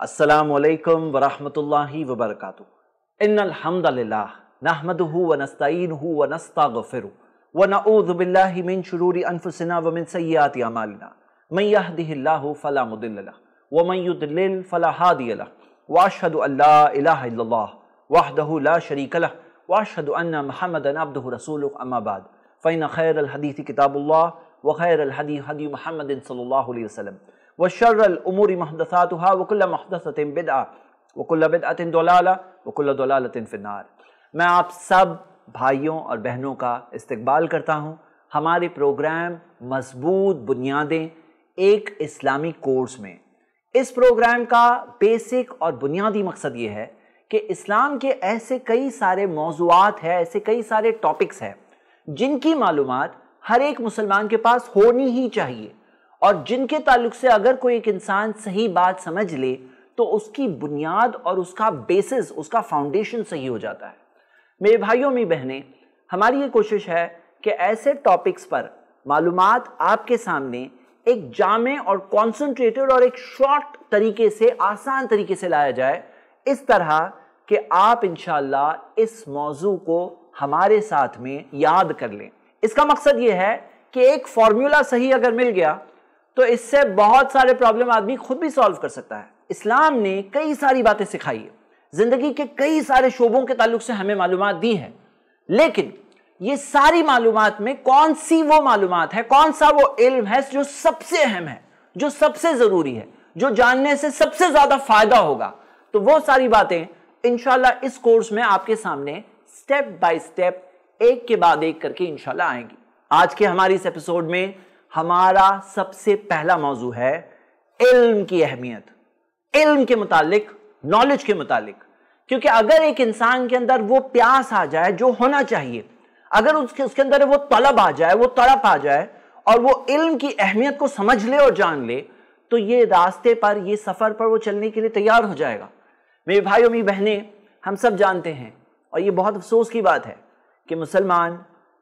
अस्सलामु अलैकुम वरहमतुल्लाहि वबरकातुहू। इन्नल हम्दलिल्लाह नहमदुहु व नस्तईनुहु व नस्तगफिरुहु व नऊज़ु बिल्लाहि मिन शुरूरि अनफुसिना व मिन सय्यिआति अमालिना। मन यहदिहिल्लाहु फला मुदिल्ल लहु व मन युद्लिल फला हादिय लहु व अशहदु अल्ला इलाहा इल्लल्लाह वहदहु ला शरीक लहु व अशहदु अन्ना मुहम्मदन अब्दुहु रसूलुहु अम्मा बाद फ़इन्न खैरल हदीस किताबुल्लाह व खैरल हदी हदी मुहम्मदिन सल्लल्लाहु अलैहि वसल्लम व शर्रल उमूरि मुहदसातुहा व कुल्लु मुहदसतिन बिदअह व कुल्लु बिदअतिन दलालह व कुल्लु दलालतिन फिन्नार। मैं आप सब भाइयों और बहनों का इस्तकबाल करता हूँ हमारे प्रोग्राम मजबूत बुनियादें एक इस्लामी कोर्स में। इस प्रोग्राम का बेसिक और बुनियादी मकसद ये है कि इस्लाम के ऐसे कई सारे मौज़ूआत हैं, ऐसे कई सारे टॉपिक्स हैं जिनकी मालूमात हर एक मुसलमान के पास होनी ही चाहिए और जिनके ताल्लुक से अगर कोई एक इंसान सही बात समझ ले तो उसकी बुनियाद और उसका बेसिस, उसका फाउंडेशन सही हो जाता है। मेरे भाइयों मेरी बहनें, हमारी ये कोशिश है कि ऐसे टॉपिक्स पर मालूमात आपके सामने एक जामे और कॉन्सेंट्रेटेड और एक शॉर्ट तरीके से, आसान तरीके से लाया जाए, इस तरह कि आप इंशाअल्लाह इस मौजू को हमारे साथ में याद कर लें। इसका मकसद ये है कि एक फॉर्मूला सही अगर मिल गया तो इससे बहुत सारे प्रॉब्लम आदमी खुद भी सॉल्व कर सकता है। इस्लाम ने कई सारी बातें सिखाई है, जिंदगी के कई सारे शोबों के ताल्लुक से हमें मालूमात दी है, लेकिन ये सारी मालूमात में कौन सी वो मालूमात है, कौन सा वो इल्म है जो सबसे अहम है, जो सबसे जरूरी है, जो जानने से सबसे ज्यादा फायदा होगा, तो वो सारी बातें इंशाल्लाह इस कोर्स में आपके सामने स्टेप बाय स्टेप एक के बाद एक करके इंशाल्लाह आएंगी। आज के हमारी इस एपिसोड में हमारा सबसे पहला मौजू है इल्म की अहमियत, इल्म के मुतालिक, नॉलेज के मुतालिक। क्योंकि अगर एक इंसान के अंदर वो प्यास आ जाए जो होना चाहिए, अगर उसके अंदर वो तलब आ जाए, वो तड़प आ जाए और वो इल्म की अहमियत को समझ ले और जान ले, तो ये रास्ते पर, ये सफर पर वो चलने के लिए तैयार हो जाएगा। मेरे भाइयों मेरी बहनें, हम सब जानते हैं और ये बहुत अफसोस की बात है कि मुसलमान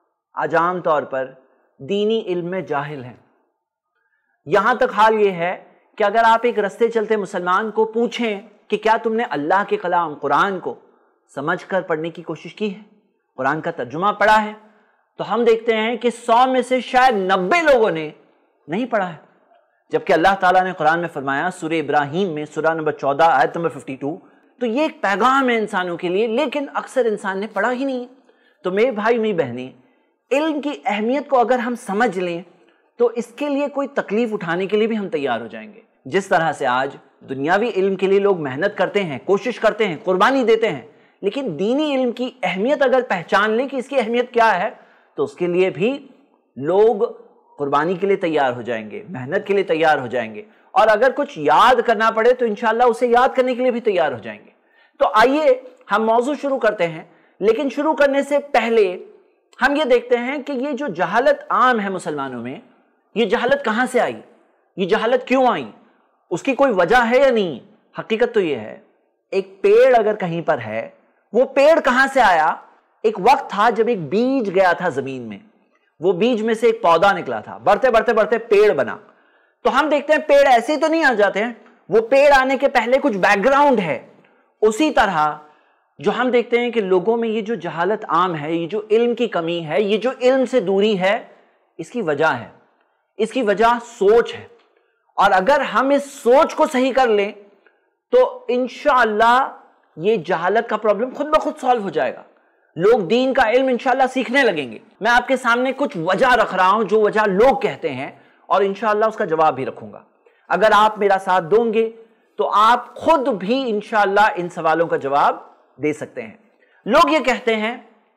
आज आम तौर पर दीनी इल्म में जाहिल हैं। यहां तक हाल ये है कि अगर आप एक रास्ते चलते मुसलमान को पूछें कि क्या तुमने अल्लाह के कलाम कुरान को समझकर पढ़ने की कोशिश की है, कुरान का तर्जुमा पढ़ा है, तो हम देखते हैं कि 100 में से शायद 90 लोगों ने नहीं पढ़ा है। जबकि अल्लाह ताला ने कुरान में फरमाया सूरह इब्राहिम में सूरह नंबर 14 आयत नंबर 52, तो ये एक पैगाम है इंसानों के लिए, लेकिन अक्सर इंसान ने पढ़ा ही नहीं। तो मेरे भाई मेरी बहनें, इल्म की अहमियत को अगर हम समझ लें तो इसके लिए कोई तकलीफ उठाने के लिए भी हम तैयार हो जाएंगे। जिस तरह से आज दुनियावी इल्म के लिए लोग मेहनत करते हैं, कोशिश करते हैं, कुर्बानी देते हैं, लेकिन दीनी इल्म की अहमियत अगर पहचान लें कि इसकी अहमियत क्या है, तो उसके लिए भी लोग कुर्बानी के लिए तैयार हो जाएंगे, मेहनत के लिए तैयार हो जाएंगे, और अगर कुछ याद करना पड़े तो इंशाअल्लाह उसे याद करने के लिए भी तैयार हो जाएंगे। तो आइए हम मौजू शुरू करते हैं, लेकिन शुरू करने से पहले हम ये देखते हैं कि ये जो जहालत आम है मुसलमानों में, ये जहालत कहां से आई, ये जहालत क्यों आई, उसकी कोई वजह है या नहीं। हकीकत तो ये है, एक पेड़ अगर कहीं पर है, वो पेड़ कहां से आया। एक वक्त था जब एक बीज गया था जमीन में, वो बीज में से एक पौधा निकला था, बढ़ते बढ़ते बढ़ते पेड़ बना। तो हम देखते हैं पेड़ ऐसे तो नहीं आ जाते हैं, वो पेड़ आने के पहले कुछ बैकग्राउंड है। उसी तरह जो हम देखते हैं कि लोगों में ये जो जहालत आम है, ये जो इल्म की कमी है, ये जो इल्म से दूरी है, इसकी वजह है, इसकी वजह सोच है। और अगर हम इस सोच को सही कर लें तो इंशाअल्लाह ये जहालत का प्रॉब्लम खुद ब खुद सॉल्व हो जाएगा। लोग दीन का इल्म इंशाअल्लाह सीखने लगेंगे। मैं आपके सामने कुछ वजह रख रहा हूं जो वजह लोग कहते हैं, और इंशाअल्लाह उसका जवाब भी रखूंगा। अगर आप मेरा साथ दोगे तो आप खुद भी इंशाअल्लाह इन सवालों का जवाब दे सकते हैं। लोग ये कहते हैं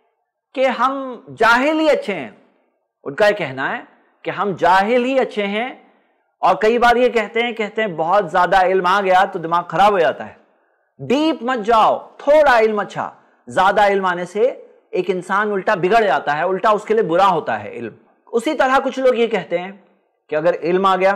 कि हम जाहिल ही अच्छे हैं, उनका ये कहना है कि हम जाहिल ही अच्छे हैं, और कई बार ये कहते हैं बहुत ज्यादा इल्म आ गया तो दिमाग खराब हो जाता है। डीप मत जाओ, थोड़ा इल्म अच्छा। ज्यादा इल्म आने से एक इंसान उल्टा बिगड़ जाता है, उल्टा उसके लिए बुरा होता है इल्म। उसी तरह कुछ लोग ये कहते हैं कि अगर इल्म आ गया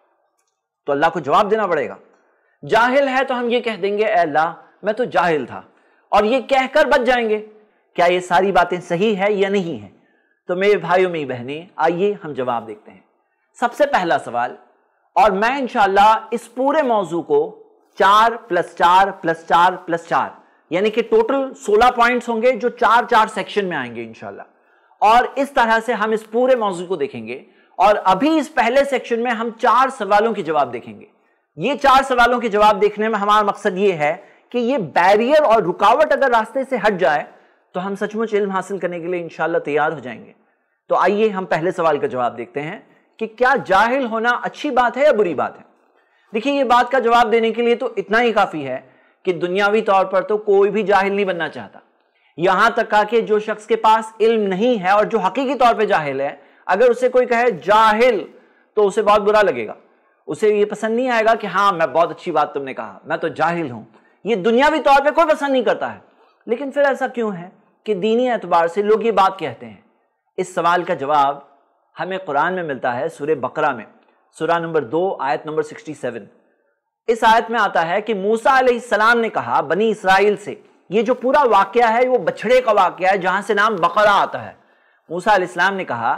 तो अल्लाह को जवाब देना पड़ेगा। जाहिल है तो हम ये कह देंगे ऐ अल्लाह मैं तो जाहिल था, और ये कहकर बच जाएंगे। क्या ये सारी बातें सही है या नहीं है? तो मेरे भाइयों मेरी बहनें, आइए हम जवाब देखते हैं। सबसे पहला सवाल, और मैं इंशाअल्लाह इस पूरे मौजू को 4 + 4 + 4 + 4 यानी कि टोटल 16 पॉइंट्स होंगे जो 4-4 सेक्शन में आएंगे इंशाल्लाह। और इस तरह से हम इस पूरे मौजू को देखेंगे। और अभी इस पहले सेक्शन में हम 4 सवालों के जवाब देखेंगे। ये 4 सवालों के जवाब देखने में हमारा मकसद ये है कि ये बैरियर और रुकावट अगर रास्ते से हट जाए तो हम सचमुच इल्म हासिल करने के लिए इंशाल्लाह तैयार हो जाएंगे। तो आइए हम पहले सवाल का जवाब देखते हैं कि क्या जाहिल होना अच्छी बात है या बुरी बात है। देखिए, ये बात का जवाब देने के लिए तो इतना ही काफी है कि दुनियावी तौर पर तो कोई भी जाहिल नहीं बनना चाहता। यहां तक कि जो शख्स के पास इल्म नहीं है और जो हकीकी तौर पे जाहिल है, अगर उसे कोई कहे जाहिल तो उसे बहुत बुरा लगेगा। उसे ये पसंद नहीं आएगा कि हाँ, मैं बहुत अच्छी बात तुमने कहा, मैं तो जाहिल हूं। ये दुनियावी तौर पे कोई पसंद नहीं करता है। लेकिन फिर ऐसा क्यों है कि दीनी एतबार से लोग ये बात कहते हैं? इस सवाल का जवाब हमें कुरान में मिलता है सूरह बकरा में, सूरह नंबर 2 आयत नंबर 67। इस आयत में आता है कि मूसा अलैहिस्सलाम ने कहा बनी इसराइल से, ये जो पूरा वाकया है वो बछड़े का वाकया है जहां से नाम बकरा आता है। मूसा अलैहिस्सलाम ने कहा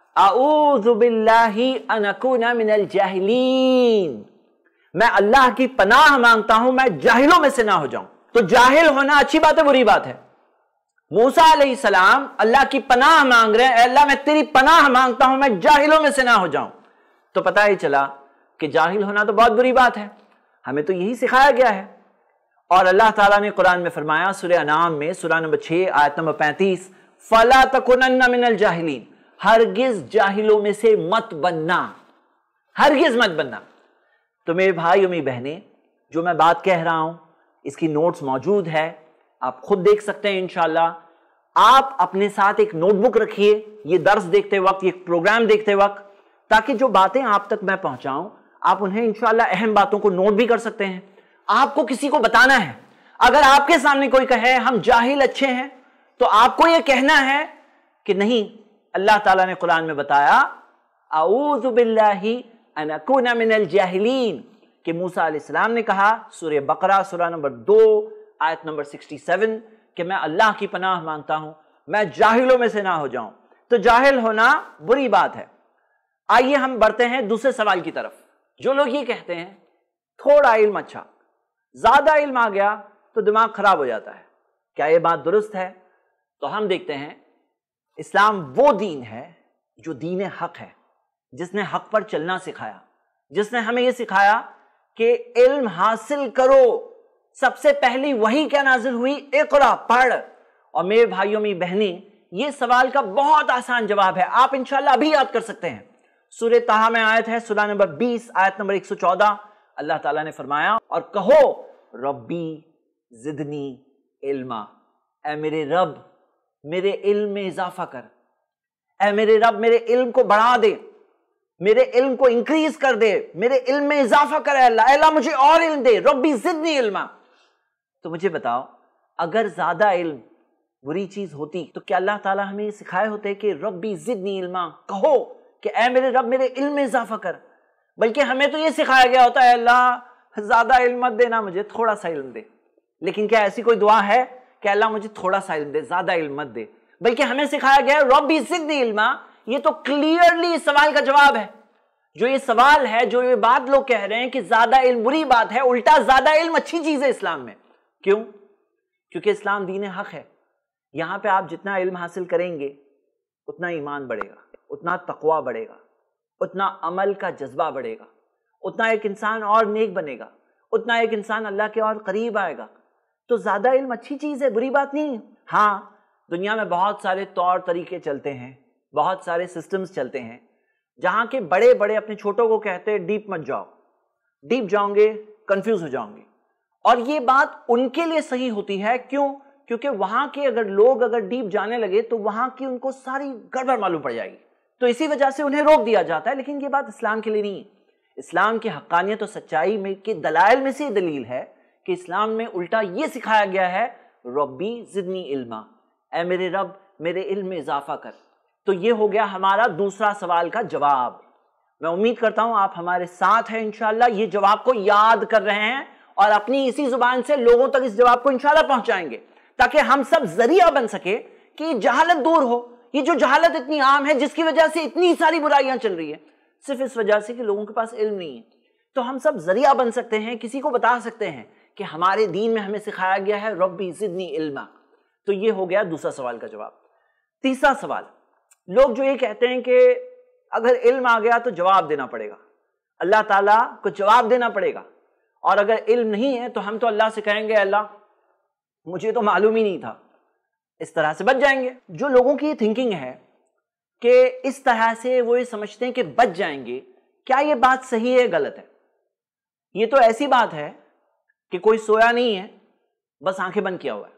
अऊज़ु बिल्लाहि अन अकूना मिनल जाहिलीन, मैं अल्लाह की पनाह मांगता हूं मैं जाहिलों में से ना हो जाऊं। तो जाहिल होना अच्छी बात है बुरी बात है? मूसा अलैहिस्सलाम अल्लाह की पनाह मांग रहे हैं, अल्लाह मैं तेरी पनाह मांगता हूं मैं जाहिलों में से ना हो जाऊं। तो पता ही चला कि जाहिल होना तो बहुत बुरी बात है। हमें तो यही सिखाया गया है। और अल्लाह ताला ने कुरान में फरमाया सूरह अनाम में सूरह नंबर 6 आयत नंबर 35, फला तकुनन्ना मिनल जाहिलीन, हरगिज जाहिलों में से मत बनना, हरगिज मत बनना। तो मेरे भाई और मेरी बहनें, जो मैं बात कह रहा हूं इसकी नोट्स मौजूद है, आप खुद देख सकते हैं इंशाल्लाह। आप अपने साथ एक नोटबुक रखिए ये दर्स देखते वक्त, ये प्रोग्राम देखते वक्त, ताकि जो बातें आप तक मैं पहुंचाऊं आप उन्हें इंशाल्लाह अहम बातों को नोट भी कर सकते हैं। आपको किसी को बताना है, अगर आपके सामने कोई कहे हम जाहिल अच्छे हैं, तो आपको यह कहना है कि नहीं, अल्लाह ताला ने कुरान में बताया अऊज़ु बिल्लाहि अन अकूना मिनल जाहिलीन, कि मूसा अलैहिस्सलाम ने कहा सूरह बकरा सूरह नंबर 2 आयत नंबर 67 कि मैं अल्लाह की पनाह मांगता हूं मैं जाहिलों में से ना हो जाऊं। तो जाहिल होना बुरी बात है। आइए हम बढ़ते हैं दूसरे सवाल की तरफ। जो लोग ये कहते हैं थोड़ा इल्म अच्छा, ज्यादा इल्म आ गया तो दिमाग खराब हो जाता है, क्या यह बात दुरुस्त है? तो हम देखते हैं इस्लाम वो दीन है जो दीन हक है, जिसने हक पर चलना सिखाया, जिसने हमें यह सिखाया कि इल्म हासिल करो। सबसे पहली वही क्या नाजिल हुई? इक़रा, पढ़। और मेरे भाइयों मेरी बहनें, ये सवाल का बहुत आसान जवाब है, आप इंशाल्लाह अभी याद कर सकते हैं। सूरह ताहा में आयत है सूरह नंबर 20 आयत नंबर 114, अल्लाह ताला ने फरमाया और कहो रब्बी जिदनी इल्मा, ऐ मेरे रब मेरे इल्म में इजाफा कर, ऐ मेरे रब मेरे इल्म को बढ़ा दे, मेरे इल्म को इंक्रीज कर दे, मेरे इल्म में इजाफा कर अल्लाह, अल्लाह मुझे और इल्म दे, रब्बी जिदनी इल्मा। तो मुझे बताओ, अगर ज्यादा इल्म बुरी चीज होती तो क्या अल्लाह ताला हमें सिखाए होते कि रब्बी जिदनी इल्मा, कहो कि ऐ मेरे रब मेरे इल्म में इजाफा कर? बल्कि हमें तो ये सिखाया गया होता है अल्लाह ज्यादा इल्म मत देना, मुझे थोड़ा सा इल्म दे। लेकिन क्या ऐसी कोई दुआ है कि अल्लाह मुझे थोड़ा सा इल्म दे, ज्यादा इल्म मत दे? बल्कि हमें सिखाया गया है रब्बी जिदनी इल्मा। ये तो क्लियरली इस सवाल का जवाब है। जो ये सवाल है, जो ये बात लोग कह रहे हैं कि ज्यादा इल्म बुरी बात है, उल्टा ज्यादा इल्म अच्छी चीज है इस्लाम में। क्यों? क्योंकि इस्लाम दीन हक है। यहां पे आप जितना इल्म हासिल करेंगे उतना ईमान बढ़ेगा, उतना तकवा बढ़ेगा, उतना अमल का जज्बा बढ़ेगा, उतना एक इंसान और नेक बनेगा, उतना एक इंसान अल्लाह के और करीब आएगा। तो ज्यादा इल्म अच्छी चीज है, बुरी बात नहीं है। हाँ, दुनिया में बहुत सारे तौर तरीके चलते हैं, बहुत सारे सिस्टम्स चलते हैं, जहां के बड़े बड़े अपने छोटों को कहते हैं डीप मत जाओ, डीप जाओगे कंफ्यूज हो जाओगे। और ये बात उनके लिए सही होती है। क्यों? क्योंकि वहां के अगर लोग अगर डीप जाने लगे तो वहां की उनको सारी गड़बड़ मालूम पड़ जाएगी, तो इसी वजह से उन्हें रोक दिया जाता है। लेकिन ये बात इस्लाम के लिए नहीं है। इस्लाम की हक्कानियत और सच्चाई में के दलाइल में से दलील है कि इस्लाम में उल्टा ये सिखाया गया है रब्बी जिदनी इल्मा, ऐ मेरे रब मेरे इल्म में इजाफा कर। तो ये हो गया हमारा दूसरा सवाल का जवाब। मैं उम्मीद करता हूं आप हमारे साथ हैं, इंशाल्लाह ये जवाब को याद कर रहे हैं और अपनी इसी जुबान से लोगों तक इस जवाब को इंशाल्लाह पहुंचाएंगे, ताकि हम सब जरिया बन सके कि जहालत दूर हो। ये जो जहालत इतनी आम है, जिसकी वजह से इतनी सारी बुराइयां चल रही है, सिर्फ इस वजह से कि लोगों के पास इल्म नहीं है। تو ہم سب ذریعہ بن سکتے ہیں، کسی کو بتا سکتے ہیں کہ ہمارے دین میں ہمیں سکھایا گیا ہے ربی زدنی علما۔ تو یہ ہو گیا دوسرا سوال کا جواب۔ تیسرا سوال، لوگ جو یہ کہتے ہیں کہ اگر علم آ گیا تو جواب دینا پڑے گا، اللہ تعالیٰ کو جواب دینا پڑے گا، اور اگر علم نہیں ہے تو ہم تو اللہ سے کہیں گے اللہ مجھے تو معلوم ہی نہیں تھا، اس طرح سے بچ جائیں گے۔ جو لوگوں کی یہ تھنکنگ ہے کہ اس طرح سے وہ یہ سمجھتے ہیں کہ بچ جائیں گے، کیا یہ بات صحیح ہے غلط ہے؟ یہ تو ایسی بات ہے کہ کوئی سویا نہیں ہے، بس آنکھیں بند کیا ہوا ہے۔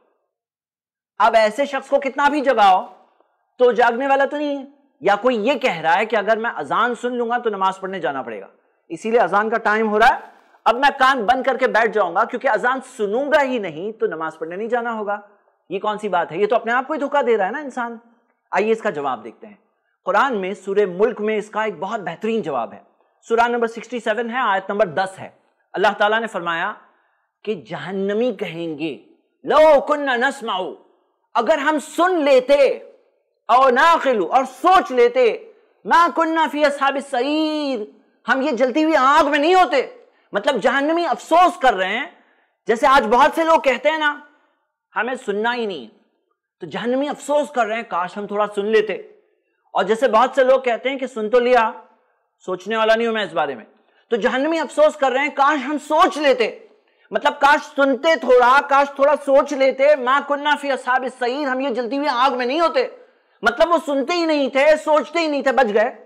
اب ایسے شخص کو کتنا بھی جگاؤ تو جاگنے والا تو نہیں ہے۔ یا کوئی یہ کہہ رہا ہے کہ اگر میں اذان سن لوں گا تو نماز پڑھنے جانا پڑے گا، اسی لیے اذان کا ٹائم ہو رہا ہے، اب میں کان بند کر کے بیٹھ جاؤں گا کیونکہ اذان سنوں گا ہی نہیں تو نماز پڑھنے نہیں جانا ہوگا۔ یہ کون سی بات ہے؟ یہ تو اپنے آپ کو ہی دھوکہ دے رہا ہے نا انسان۔ آئیے اس کا جواب دیکھتے ہیں۔ قرآن میں سورہ ملک میں اس کا ایک بہت بہترین جواب ہے۔ سورہ نمبر 67 ہے، آیت نمبر 10 ہے۔ اللہ تعالیٰ نے فرمایا کہ جہنمی کہیں گے لو کننا نسمع، اگر ہم سن لیتے، او ناقل، اور سوچ لیتے، ما کننا فی اصحاب السعیر، ہم یہ جلتی ہوئی آگ میں نہیں ہوتے۔ مطلب جہنمی افسوس کر رہے ہیں، جیسے آج بہت سے لوگ کہتے ہیں نا ہمیں سننا ہی نہیں، تو جہنمی افسوس کر رہے ہیں کاش ہم تھوڑا سن لیتے۔ اور جیسے بہت سے لوگ کہتے ہیں کہ سن تو لیا، سوچنے والا نہیں ہوں میں اس بارے میں، تو جہنمی افسوس کر رہے ہیں کاش ہم سوچ لیتے، مطلب کاش سنتے تھوڑا، کاش تھوڑا سوچ لیتے، ما کننا فی اصحاب السعیر، ہم یہ جلتی ہوئی آگ میں نہیں ہوتے۔ مطلب وہ سنتے ہی نہیں تھے، سوچتے ہی نہیں تھے،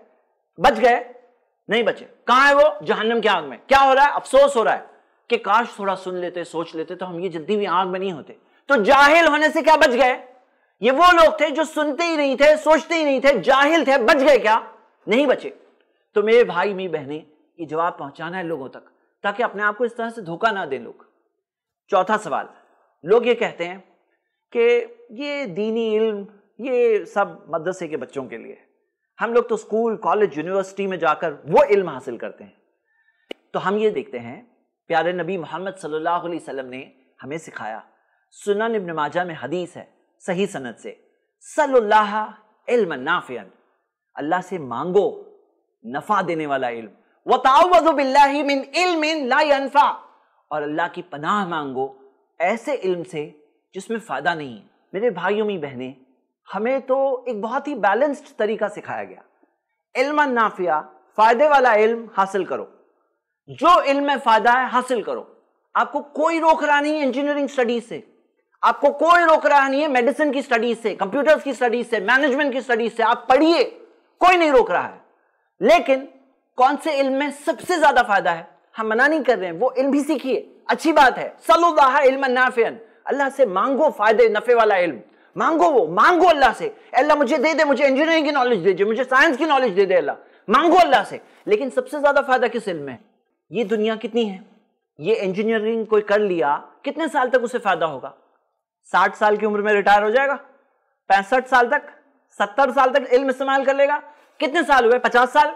بچ گئے نہیں بچے۔ کہاں ہے وہ؟ جہنم کی آگ میں۔ کیا ہو رہا ہے؟ افسوس ہو رہا ہے کہ کاش تھوڑا سن لیتے، سوچ لیتے تو ہم یہ جلتی ہوئی آگ میں نہیں ہوتے۔ تو جاہل ہونے سے کیا بچ گئے؟ یہ وہ لوگ تھے جو سنتے ہی نہیں تھے، سوچتے ہی نہیں تھے، جاہل تھے، بچ گئے کیا؟ نہیں بچے۔ تو میرے بھائی میری بہنیں، یہ جواب پہنچانا ہے لوگوں تک تاکہ اپنے آپ کو اس طرح سے دھوکہ نہ دیں لوگ۔ چوتھا سوال، لوگ یہ کہتے ہیں کہ یہ دینی علم یہ سب مدرسے کے بچوں کے لیے، ہم لوگ تو اسکول، کالج، یونیورسٹی میں جا کر وہ علم حاصل کرتے ہیں۔ تو ہم یہ دیکھتے ہیں پیارے نبی محمد صلی اللہ علیہ وسلم نے ہمیں سکھایا، سنن ابن ماجہ میں حدیث ہے صحیح سند سے، صلی اللہ علما نافعا، اللہ سے مانگو نفع دینے والا علم، وتعوذ باللہ من علم لا ينفع، اور اللہ کی پناہ مانگو ایسے علم سے جس میں فائدہ نہیں ہے۔ میرے بھائیوں می بہنیں، ہمیں تو ایک بہت ہی بیلنسڈ طریقہ سکھایا گیا، علم نافعہ، فائدے والا علم حاصل کرو، جو علم میں فائدہ ہے حاصل کرو۔ آپ کو کوئی روک رہا نہیں ہے انجینئرنگ سٹڈیز سے، آپ کو کوئی روک رہا نہیں ہے میڈیسن کی سٹڈیز سے، کمپیوٹرز کی سٹڈیز سے، مینجمنٹ کی سٹڈیز سے، آپ پڑھیے، کوئی نہیں روک رہا ہے۔ لیکن کون سے علم میں سب سے زیادہ فائدہ ہے؟ ہم منع نہیں کر رہے ہیں، وہ علم بھی سیکھیے، اچھی بات ہے، صلی اللہ علما نافعا، اللہ سے مانگو فائدے نفع والا علم، مانگو اللہ سے، اللہ مجھے دے دے، مجھے انجینئرنگ کی نالج دے دے، مجھے سائنس کی نالج دے دے، اللہ مانگو اللہ سے۔ لیکن سب سے زیادہ فائدہ کس علم میں؟ یہ دنیا کتنی ہے، یہ انجینئرنگ کوئی کر لیا کتنے سال تک اسے فائدہ ہوگا؟ 60 سال کی عمر میں ریٹائر ہو جائے گا، 65 سال تک، 70 سال تک علم استعمال کر لے گا۔ کتنے سال ہوئے؟ 50 سال،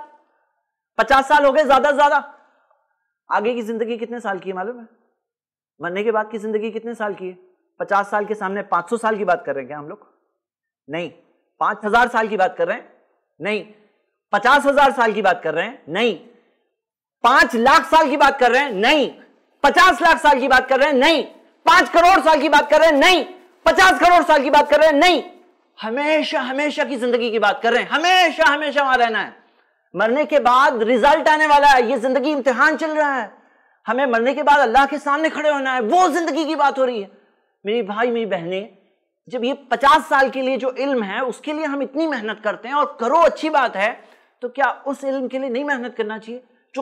50 سال ہو گئے زیادہ سے زیادہ۔ آگے کی زندگی کتنے سال کی ہے معلوم ہے؟ مرنے کے بعد کی زندگی کتنے سال کی ہے؟ 50 سال کے سامنے 500 سال کی بات کر رہے ہیں کیا ہم لوگ؟ نہیں۔ 5000 سال کی بات کر رہے ہیں؟ نہیں۔ 50,000 سال کی بات کر رہے ہیں؟ نہیں۔ 5 لاکھ سال کی بات کر رہے ہیں؟ نہیں۔ 50 لاکھ سال کی بات کر رہے ہیں؟ نہیں۔ 5 کروڑ سال کی بات کر رہے ہیں؟ نہیں۔ 50 کروڑ سال کی بات کر رہے ہیں؟ نہیں۔ ہمیشہ کی زندگی کی بات کر رہے ہیں، ہمیشہ وہاں رہنا ہے۔ مرنے کے بعد ریزلٹ آنے والا ہے، یہ زندگی امتحان چل رہا ہے، ہمیں مرنے کے بعد اللہ کے سامنے کھڑے ہونا ہے، وہ زندگی کی بات ہو رہی ہے۔ میری بھائی میری بہنیں، جب یہ 50 سال کے لیے جو علم ہے اس کے لیے ہم اتنی محنت کرتے ہیں، اور کرو اچھی بات ہے، تو کیا اس علم کے لیے نہیں محنت کرنا چاہیے جو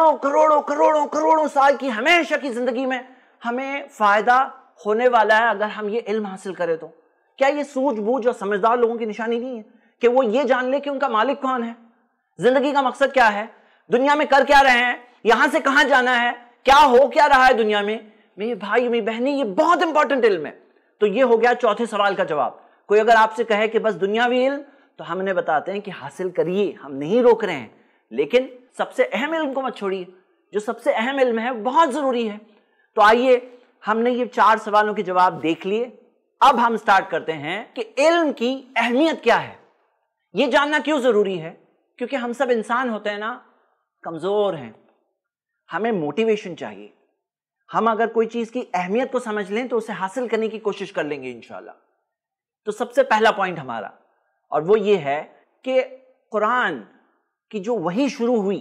کروڑوں سال کی ہمیشہ کی زندگی میں ہمیں فائدہ ہونے والا ہے اگر ہم یہ علم حاصل کریں؟ تو کیا یہ سوجھ بوجھ اور سمجھدار لوگوں کی نشانی نہیں ہے کہ وہ یہ جان لے کہ ان کا مالک کون ہے، زندگی کا مقصد کیا ہے، دنیا میں کر کیا رہے ہیں، یہاں سے کہاں جانا ہے، کیا ہو کیا رہا ہے دنیا میں؟ میرے بھائی میری بہنیں، یہ بہت امپورٹنٹ علم ہے۔ تو یہ ہو گیا چوتھے سوال کا جواب۔ کوئی اگر آپ سے کہے کہ بس دنیاوی علم، تو ہم نے بتاتے ہیں کہ حاصل کریے، ہم نہیں روک رہے ہیں، لیکن سب سے اہم علم کو مت چھوڑیے، جو سب سے اہم علم ہے بہت ضروری ہے۔ تو آئیے، ہم نے یہ 4 سوالوں کے جواب دیکھ لیے، اب ہم سٹارٹ کرتے ہیں کہ علم کی اہمیت کیا ہے، یہ جاننا کیوں ضروری ہے؟ کیونکہ ہم سب انسان ہوتے ہیں نا، کمزور ہیں، ہمیں موٹیویشن چاہیے. ہم اگر کوئی چیز کی اہمیت کو سمجھ لیں تو اسے حاصل کرنے کی کوشش کر لیں گے انشاءاللہ. تو سب سے پہلا پوائنٹ ہمارا اور وہ یہ ہے کہ قرآن کی جو وحی شروع ہوئی،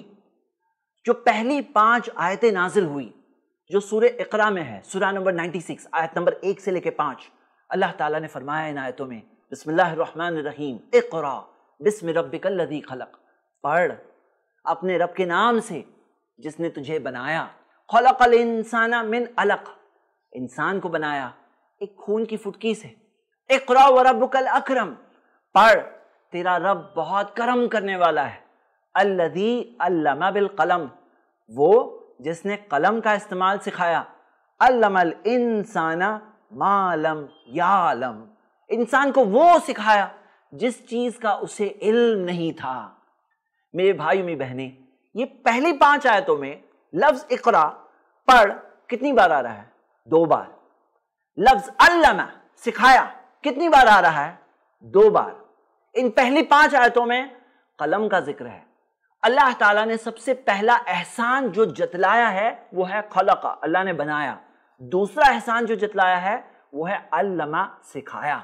جو پہلی 5 آیتیں نازل ہوئی جو سورہ اقرا میں ہے، سورہ نمبر 96 آیت نمبر 1 سے لے کے 5، اللہ تعالیٰ نے فرمایا ان آیتوں میں بسم اللہ الرحمن الرحیم اقرا بسم ربک الذی خلق، پڑھ اپنے رب کے نام سے جس نے تجھے بنایا. خلق الانسان من علق، انسان کو بنایا ایک خون کی فٹکی سے. اقرا وربک الاکرم، پڑھ تیرا رب بہت کرم کرنے والا ہے. الذی علم بالقلم، وہ جس نے قلم کا استعمال سکھایا. علم الانسان ما لم یعلم، انسان کو وہ سکھایا جس چیز کا اسے علم نہیں تھا. میرے بھائیو میری بہنیں، یہ پہلی 5 آیتوں میں لفظ اقرا پڑھ کتنی بار آ رہا ہے؟ 2 بار. لفظ علم سکھایا کتنی بار آ رہا ہے؟ 2 بار. ان پہلی 5 آیتوں میں قلم کا ذکر ہے. اللہ تعالیٰ نے سب سے پہلا احسان جو جتلایا ہے وہ ہے خلق، اللہ نے بنایا. دوسرا احسان جو جتلایا ہے وہ ہے علم، سکھایا.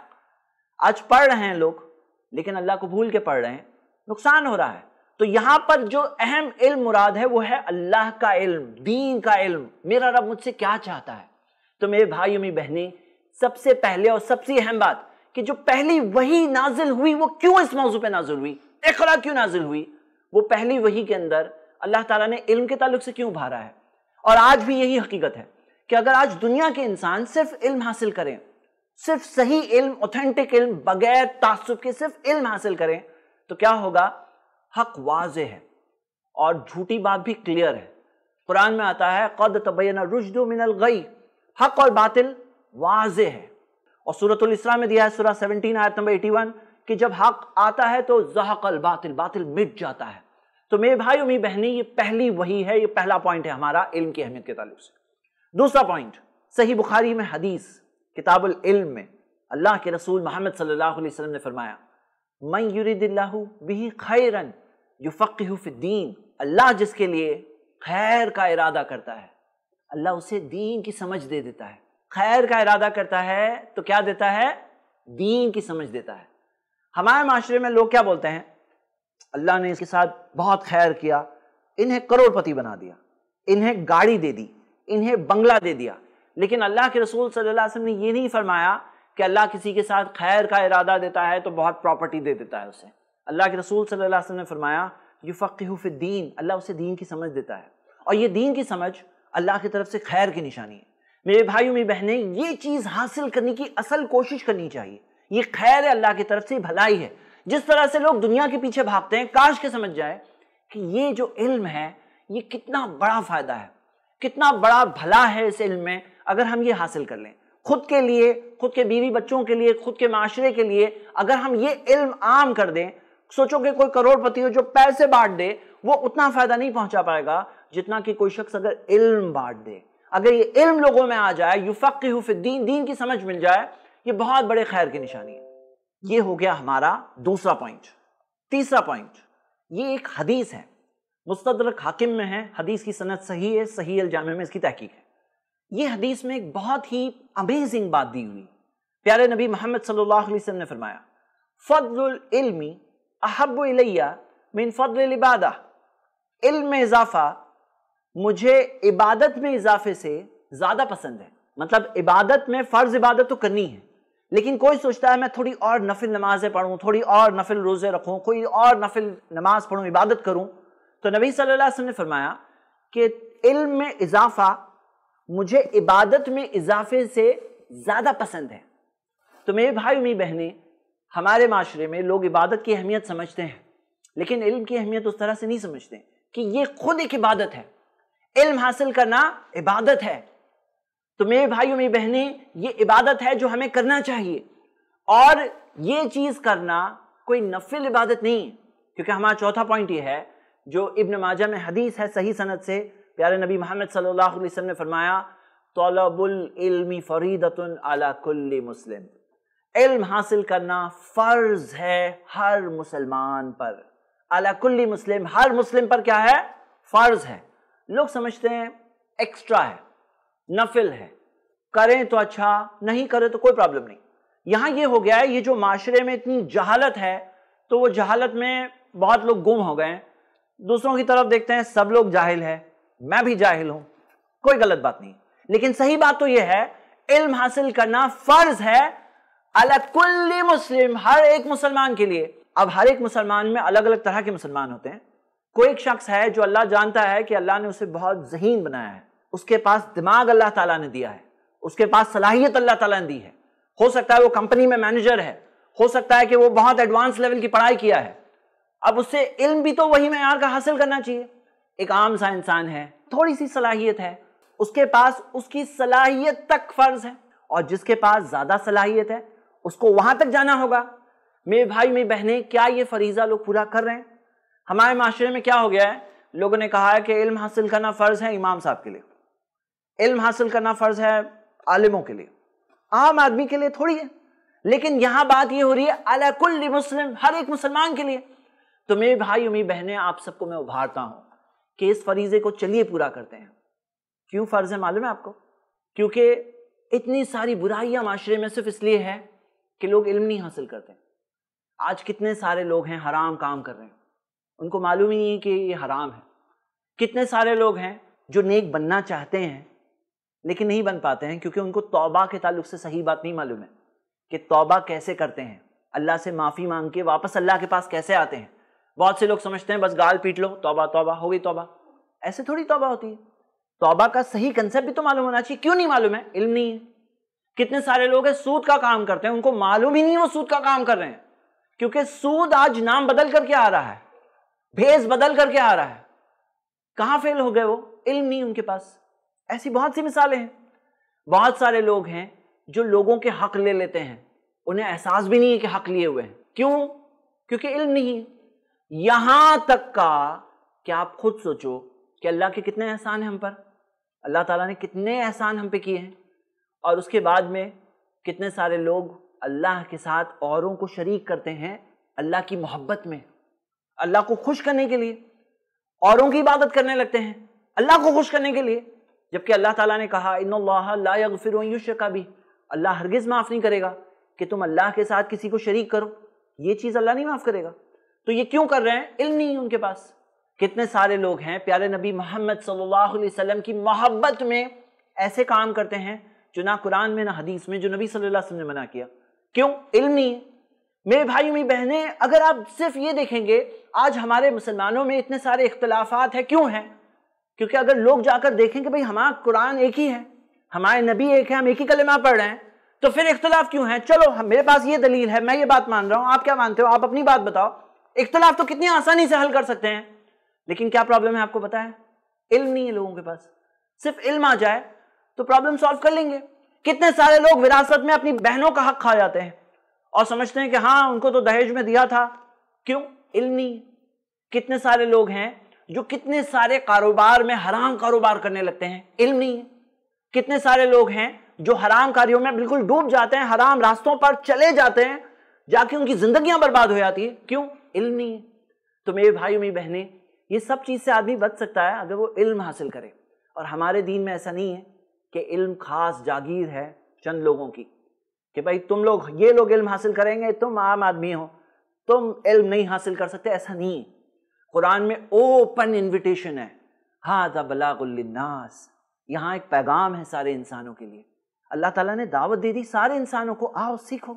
آج پڑھ رہے ہیں لوگ لیکن اللہ کو بھول کے پڑھ رہے ہیں، نقصان ہو رہا ہے. تو یہاں پر جو اہم علم مراد ہے وہ ہے اللہ کا علم، دین کا علم. میرا رب مجھ سے کیا چاہتا ہے؟ تو میرے بھائیوں میری بہنیں، سب سے پہلے اور سب سے اہم بات کہ جو پہلی وحی نازل ہوئی وہ کیوں اس موضوع پہ نازل ہوئی؟ اقرا کیوں نازل ہوئی؟ وہ پہلی وحی کے اندر اللہ تعالیٰ نے علم کے تعلق سے کیوں ابھارا ہے. اور آج بھی یہی حقیقت ہے کہ اگر آج دنیا کے انسان صرف علم حاصل کریں، صرف صحیح علم، اوتھینٹک علم، بغیر تعصب کے صرف علم حاصل کریں تو کیا ہوگا؟ حق واضح ہے اور جھوٹی بات بھی کلیئر ہے. قرآن میں آتا ہے قد تبین الرشد من الغی، حق اور باطل واضح ہے. اور سورۃ الاسراء میں دیا ہے سورہ 17 آیت نمبر 81 کہ جب حق آتا ہے تو زہق الباطل، باطل مٹ جاتا ہے. تو میرے بھائیو میری بہنیں، یہ پہلی وحی ہے، یہ پہلا پوائنٹ ہے ہمارا علم کی اہمیت کے تعلق سے. دوسرا پوائنٹ، صحیح بخاری میں حدیث کتاب العلم میں اللہ کے رسول محمد صلی اللہ علیہ وسلم نے فرمایا من یرید اللہ بہ خیرا یفقہہ فی الدین، اللہ جس کے لیے خیر کا ارادہ کرتا ہے اللہ اسے دین کی سمجھ دے دیتا ہے. خیر کا ارادہ کرتا ہے تو کیا دیتا ہے؟ دین کی سمجھ دیتا ہے. ہمارے معاشرے میں لوگ کیا بولتے ہیں؟ اللہ نے اس کے ساتھ بہت خیر کیا، انہیں کروڑ پتی بنا دیا، انہیں گاڑی دے دی، انہیں بنگلہ دے دیا. لیکن اللہ کے رسول صلی اللہ علیہ وسلم نے یہ نہیں فرمایا کہ اللہ کسی کے ساتھ خیر کا ارادہ دیتا ہے تو بہت پراپرٹی دے دیتا ہے اسے. اللہ کے رسول صلی اللہ علیہ وسلم نے فرمایا یفقہہ فی الدین، اللہ اسے دین کی سمجھ دیتا ہے. اور یہ دین کی سمجھ اللہ کی طرف سے خیر کی نشانی ہے. میرے بھائیوں میری بہنیں، یہ چیز حاصل کرنے کی اصل کوشش کرنی چاہیے. یہ خیر ہے اللہ کی طرف سے، بھلائی ہے. جس طرح سے لوگ دنیا کے پیچھے بھاگتے ہیں، کاش کے سمجھ جائے کہ یہ جو علم ہے یہ کتنا بڑا فائدہ ہے، کتنا بڑا بھلا ہے اس علم میں اگر ہم یہ حاصل کر لیں. خود کے لیے، خود کے بیوی بچوں کے لیے، خود کے معاشرے کے لیے اگر ہم یہ علم عام کر دیں، سوچو کہ کوئی کروڑ پتی ہو جو پیسے بانٹ دے وہ اتنا فائدہ نہیں پہنچا پائے گا جتنا کہ کوئی شخص اگر علم بانٹ دے. اگر یہ علم لوگوں میں آ جائے، یفقہہ فی الدین، دین کی سمجھ مل جائے، یہ بہت بڑے خیر کی نشانی ہے. یہ ہو گیا ہمارا دوسرا پوائنٹ. تیسرا پوائنٹ، یہ ایک حدیث ہے، مستدرک حاکم میں ہے، حدیث کی سند صحیح ہے، صحیح الجامع میں اس کی تحقیق ہے. یہ حدیث میں ایک بہت ہی امیزنگ بات دی ہوئی. پیارے نبی محمد صلی اللہ علیہ وسلم نے فرمایا فضل العلم احب الی من فضل العبادہ، علم میں اضافہ مجھے عبادت میں اضافے سے زیادہ پسند ہے. مطلب عبادت میں فرض عبادت تو کرنی ہے، لیکن کوئی سوچتا ہے میں تھوڑی اور نفل نمازیں پڑھوں، تھوڑی اور نفل روزے رکھوں، کوئی اور نفل نماز پڑھوں، عبادت کروں. تو نبی صلی اللہ علیہ وسلم نے فرمایا کہ علم میں اضافہ مجھے عبادت میں اضافے سے زیادہ پسند ہے. تو میرے بھائی میری بہنیں، ہمارے معاشرے میں لوگ عبادت کی اہمیت سمجھتے ہیں لیکن علم کی اہمیت اس طرح سے نہیں سمجھتے کہ یہ خود ایک عبادت ہے. علم حاصل کرنا عبادت ہے. تو میرے بھائیوں میری بہنیں، یہ عبادت ہے جو ہمیں کرنا چاہیے، اور یہ چیز کرنا کوئی نفل عبادت نہیں. کیونکہ ہمارا چوتھا پوائنٹ یہ ہے جو ابن ماجہ میں حدیث ہے صحیح سند سے، پیارے نبی محمد صلی اللہ علیہ وسلم نے فرمایا طلب العلم فریضۃ علی کل مسلم، علم حاصل کرنا فرض ہے ہر مسلمان پر. علی کل مسلم، ہر مسلم پر کیا ہے؟ فرض ہے. لوگ سمجھتے ہیں ایکسٹرا ہے، نفل ہے، کریں تو اچھا، نہیں کریں تو کوئی پرابلم نہیں۔ یہاں یہ ہو گیا ہے، یہ جو معاشرے میں اتنی جہالت ہے، تو وہ جہالت میں بہت لوگ گم ہو گئے ہیں، دوسروں کی طرف دیکھتے ہیں سب لوگ جاہل ہیں، میں بھی جاہل ہوں، کوئی غلط بات نہیں، لیکن صحیح بات تو یہ ہے علم حاصل کرنا فرض ہے علی کل مسلم، ہر ایک مسلمان کے لیے۔ اب ہر ایک مسلمان میں الگ الگ طرح کے مسلمان ہوتے ہیں۔ کوئی ایک شخص ہے جو اللہ جانتا ہے کہ اللہ نے اسے بہت ذہین بنایا ہے، اس کے پاس دماغ اللہ تعالیٰ نے دیا ہے، اس کے پاس صلاحیت اللہ تعالیٰ نے دی ہے، ہو سکتا ہے وہ کمپنی میں مینیجر ہے، ہو سکتا ہے کہ وہ بہت ایڈوانس لیول کی پڑھائی کیا ہے، اب اس سے علم بھی تو وہی معیار کا حاصل کرنا چاہیے۔ ایک عام سا انسان ہے، تھوڑی سی صلاحیت ہے، اس کے پاس اس کی صلاحیت تک فرض ہے، اور جس کے پاس زیادہ صلاحیت ہے اس کو وہاں تک جانا ہوگا۔ میرے بھائی میری بہنیں، کیا یہ فریضہ لوگ پورا کر رہے ہیں؟ ہمارے معاشرے میں کیا ہو گیا ہے، لوگوں نے کہا ہے کہ علم حاصل کرنا فرض ہے امام صاحب کے لیے، علم حاصل کرنا فرض ہے عالموں کے لیے، عام آدمی کے لیے تھوڑی ہے۔ لیکن یہاں بات یہ ہو رہی ہے علی کل مسلم، ہر ایک مسلمان کے لیے۔ تو میرے بھائی اور میری بہنیں، آپ سب کو میں ابھارتا ہوں کہ اس فریضے کو چلیے پورا کرتے ہیں۔ کیوں فرض ہے معلوم ہے آپ کو؟ کیونکہ اتنی ساری برائیاں معاشرے میں صرف اس لیے ہے کہ لوگ علم نہیں حاصل کرتے۔ آج کتنے سارے لوگ ہیں حرام کام کر رہے ہیں، ان کو معلوم ہی نہیں ہے کہ یہ حرام ہے۔ کتنے سارے لوگ ہیں جو نیک بننا چاہتے ہیں لیکن نہیں بن پاتے ہیں، کیونکہ ان کو توبہ کے تعلق سے صحیح بات نہیں معلوم ہے کہ توبہ کیسے کرتے ہیں، اللہ سے معافی مانگ کے واپس اللہ کے پاس کیسے آتے ہیں۔ بہت سے لوگ سمجھتے ہیں بس گال پیٹ لو، توبہ توبہ ہو گئی توبہ، ایسے تھوڑی توبہ ہوتی ہے۔ توبہ کا صحیح کنسیپٹ بھی تو معلوم ہونا چاہیے۔ کیوں نہیں معلوم ہے؟ علم نہیں ہے۔ کتنے سارے لوگ ہیں سود کا کام کرتے ہیں، ان کو معلوم ہی نہیں وہ سود کا کام کر رہے ہیں، کیونکہ سود آج نام بدل کر کے آ رہا ہے، بھیس بدل کر کے آ رہا ہے۔ کہاں فیل ہو گئے وہ؟ علم نہیں ان کے پاس۔ ایسی بہت سی مثالیں ہیں۔ بہت سارے لوگ ہیں جو لوگوں کے حق لے لیتے ہیں، انہیں احساس بھی نہیں ہے کہ حق لیے ہوئے ہیں۔ کیوں؟ کیونکہ علم نہیں ہے۔ یہاں تک کا کہ آپ خود سوچو کہ اللہ کے کتنے احسان ہیں ہم پر، اللہ تعالیٰ نے کتنے احسان ہم پہ کیے ہیں، اور اس کے بعد میں کتنے سارے لوگ اللہ کے ساتھ اوروں کو شریک کرتے ہیں اللہ کی محبت میں، اللہ کو خوش کرنے کے لیے اوروں کی عبادت کرنے لگتے ہیں اللہ کو خوش کرنے کے لیے، جبکہ اللہ تعالیٰ نے کہا ان اللہ لا یغفر ان یشرک بہ، اللہ ہرگز معاف نہیں کرے گا کہ تم اللہ کے ساتھ کسی کو شریک کرو، یہ چیز اللہ نہیں معاف کرے گا۔ تو یہ کیوں کر رہے ہیں؟ علم نہیں ہے ان کے پاس۔ کتنے سارے لوگ ہیں پیارے نبی محمد صلی اللہ علیہ وسلم کی محبت میں ایسے کام کرتے ہیں جو نہ قرآن میں نہ حدیث میں، جو نبی صلی اللہ علیہ وسلم نے منع کیا۔ کیوں؟ علم نہیں ہے۔ میرے بھائی میری بہنیں، اگر آپ صرف یہ دیکھیں گے آج ہمارے مسلمانوں میں اتنے سارے اختلافات ہیں، کیوں ہیں؟ کیونکہ اگر لوگ جا کر دیکھیں کہ بھئی ہمارا قرآن ایک ہی ہے، ہمارے نبی ایک ہے، ہم ایک ہی کلمہ پڑھ رہے ہیں، تو پھر اختلاف کیوں ہیں؟ چلو میرے پاس یہ دلیل ہے، میں یہ بات مان رہا ہوں، آپ کیا مانتے ہو؟ آپ اپنی بات بتاؤ۔ اختلاف تو کتنی آسانی سے حل کر سکتے ہیں، لیکن کیا پرابلم ہے آپ کو پتا ہے؟ علم نہیں ہے لوگوں کے پاس۔ صرف علم آ جائے تو پرابلم سالو کر لیں گے۔ کتنے سارے لوگ وراثت میں اپنی بہنوں کا حق کھا جاتے ہیں اور سمجھتے ہیں کہ ہاں ان کو تو دہیج میں دیا تھا۔ کیوں؟ علم نہیں ہے۔ کتنے سارے لوگ ہیں جو کتنے سارے کاروبار میں حرام کاروبار کرنے لگتے ہیں، علم نہیں ہے۔ کتنے سارے لوگ ہیں جو حرام کاریوں میں بالکل ڈوب جاتے ہیں، حرام راستوں پر چلے جاتے ہیں، جا کے ان کی زندگیاں برباد ہو جاتی ہیں۔ کیوں؟ علم نہیں ہے۔ تو میرے بھائی میری بہنیں، یہ سب چیز سے آدمی بچ سکتا ہے اگر وہ علم حاصل کرے، اور ہمارے دین میں ایسا نہیں ہے کہ علم خاص جاگیر ہے چند لوگوں کی، کہ بھائی تم لوگ یہ لوگ علم حاصل کریں گے، تم عام آدمی ہو، تم علم نہیں حاصل کر سکتے، ایسا نہیں ہے۔ قرآن میں اوپن انویٹیشن ہے، ھذا بلاغ للناس، یہاں ایک پیغام ہے سارے انسانوں کے لیے۔ اللہ تعالیٰ نے دعوت دے دی سارے انسانوں کو، آؤ سیکھو،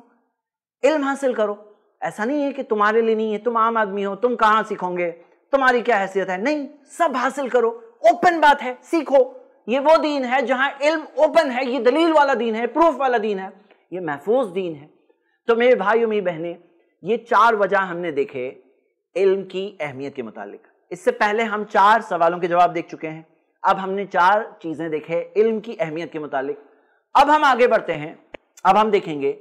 علم حاصل کرو۔ ایسا نہیں ہے کہ تمہارے لیے نہیں ہے، تم عام آدمی ہو، تم کہاں سیکھو گے، تمہاری کیا حیثیت ہے، نہیں، سب حاصل کرو، اوپن بات ہے، سیکھو۔ یہ وہ دین ہے جہاں علم اوپن ہے، یہ دلیل والا دین ہے، پروف والا دین ہے، یہ محفوظ دین ہے۔ تو میرے بھائیوں میری بہنیں، یہ 4 وجہ ہم نے دیکھے علم کی اہمیت کے متعلق۔ اس سے پہلے ہم 4 سوالوں کے جواب دیکھ چکے ہیں، اب ہم نے 4 چیزیں دیکھے علم کی اہمیت کے متعلق۔ اب ہم آگے بڑھتے ہیں، اب ہم دیکھیں گے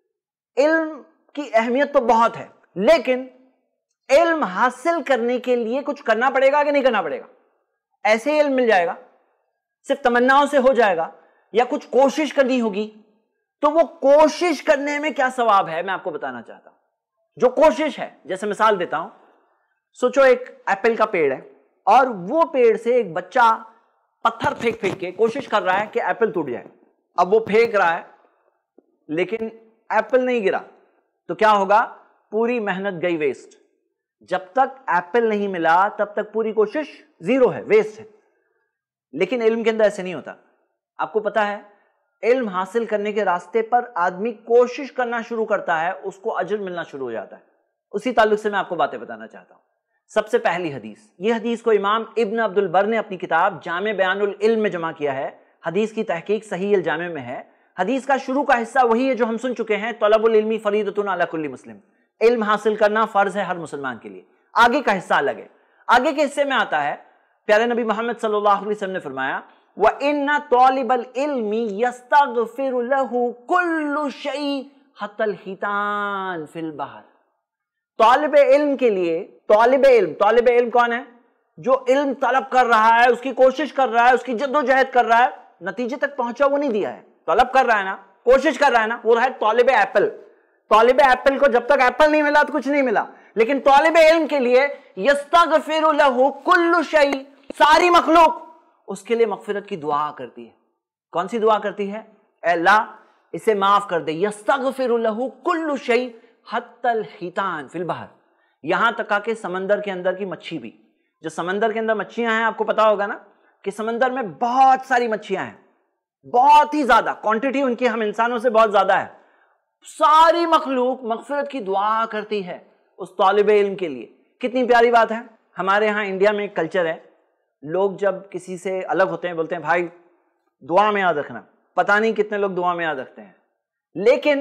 علم کی اہمیت تو بہت ہے، لیکن علم حاصل کرنے کے لیے کچھ کرنا پڑے گا کہ نہیں کرنا پڑے گا؟ ایسے ہی علم مل جائے گا، صرف تمناؤں سے ہو جائے گا، یا کچھ کوشش کرنی ہوگی؟ تو وہ کوشش کرنے میں کیا ثواب ہے میں آپ کو بتانا چاہتا ہوں۔ جو کوشش ہے، جیسے مثال دیتا ہوں، سوچو ایک ایپل کا پیڑ ہے، اور وہ پیڑ سے ایک بچہ پتھر پھینک پھینک کے کوشش کر رہا ہے کہ ایپل ٹوٹ جائے. اب وہ پھینک رہا ہے لیکن ایپل نہیں گرا تو کیا ہوگا؟ پوری محنت گئی ویسٹ. جب تک ایپل نہیں ملا تب تک پوری کوشش زیرو ہے، ویسٹ ہے. لیکن علم کے اندر ایسے نہیں ہوتا. آپ کو پتا ہے علم حاصل کرنے کے راستے پر آدمی کوشش کرنا شروع کرتا ہے، اس کو اجر ملنا شروع ہو جاتا ہے. اسی تعلق سے میں آپ کو باتیں بتانا چاہتا ہوں. سب سے پہلی حدیث، یہ حدیث کو امام ابن عبد البر نے اپنی کتاب جامع بیان العلم میں جمع کیا ہے. حدیث کی تحقیق صحیح الجامع میں ہے. حدیث کا شروع کا حصہ وہی ہے جو ہم سن چکے ہیں، طلب العلم فریضۃ علی کل مسلم، علم حاصل کرنا فرض ہے ہر مسلمان کے لیے. آگے کا حصہ الگ ہے. آگے کے حصے میں آتا ہے پیارے نبی محمد صلی اللہ علیہ وسلم نے فرمایا وَإِنَّ طَالِبَ الْعِلْمِ يَسْتَغْفِرُ لَهُ كُلُّ شَيْءٍ حَتَّى الْحِيتَانِ فِي الْبَحْرِ. طالب علم کے لیے، طالب علم کون ہے؟ جو علم طلب کر رہا ہے، اس کی کوشش کر رہا ہے، اس کی جد و جہد کر رہا ہے، نتیجے تک پہنچا وہ نہیں دیا ہے، طلب کر رہا ہے نا، کوشش کر رہا ہے نا، وہ ہے طالب ایپل. طالب ایپل کو جب تک ایپل نہیں ملا تو کچھ نہیں ملا. لیکن طالب علم کے لیے یستغفر لہ کل شیء، ساری مخلوق اس کے لیے مغفرت کی دعا کرتی ہے. کون سی دعا کرتی ہے؟ اے اللہ اسے معاف کر دے. یستغفر لہ کل شیء حتی الحیتان فی البحر، یہاں تک کہ سمندر کے اندر کی مچھی بھی. جو سمندر کے اندر مچھیاں ہیں آپ کو پتا ہوگا نا کہ سمندر میں بہت ساری مچھیاں ہیں، بہت ہی زیادہ کوانٹٹی ان کی ہم انسانوں سے بہت زیادہ ہے. ساری مخلوق مغفرت کی دعا کرتی ہے اس طالب علم کے لیے. کتنی پیاری بات ہے. ہمارے ہاں انڈیا میں ایک کلچر ہے، لوگ جب کسی سے الگ ہوتے ہیں بولتے ہیں بھائی دعا میں یاد رکھنا. پتہ نہیں کتنے لوگ دعا میں یاد رکھتے ہیں، لیکن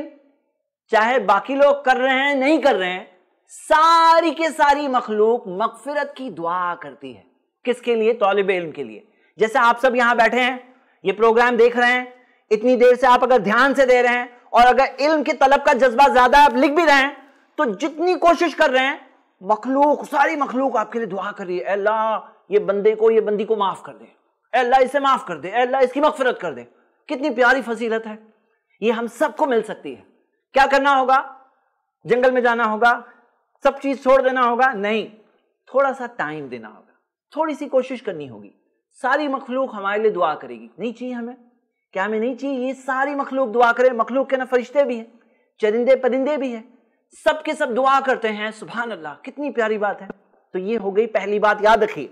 چاہے باقی لوگ کر رہے ہیں نہیں کر رہے ہیں، ساری کے ساری مخلوق مغفرت کی دعا کرتی ہے. کس کے لیے؟ طالب علم کے لیے. جیسے آپ سب یہاں بیٹھے ہیں، یہ پروگرام دیکھ رہے ہیں، اتنی دیر سے آپ اگر دھیان سے دے رہے ہیں اور اگر علم کی طلب کا جذبہ زیادہ آپ لکھ بھی رہے ہیں تو جتنی کوشش کر رہے ہیں مخلوق، ساری مخلوق آپ کے لیے دعا کر رہی ہے. اے اللہ یہ بندے کو، یہ بندی کو معاف کر دے، اے اللہ اسے معاف کر دے، اے اللہ اس کی مغفرت کر دے. کتنی پیاری فضیلت ہے. یہ ہم سب کو مل سکتی ہے. کیا کرنا ہوگا؟ جنگل میں جانا ہوگا، سب چیز چھوڑ دینا ہوگا؟ نہیں، تھوڑا سا ٹائم دینا ہوگا، تھوڑی سی کوشش کرنی ہوگی. ساری مخلوق ہمارے لیے دعا کرے گی. نہیں چاہیے ہمیں؟ کیا ہمیں نہیں چاہیے یہ ساری مخلوق دعا کرے؟ مخلوق کے نا فرشتے بھی ہیں، چرندے پرندے بھی ہیں، سب کے سب دعا کرتے ہیں. سبحان اللہ، کتنی پیاری بات ہے. تو یہ ہو گئی پہلی بات. یاد رکھیے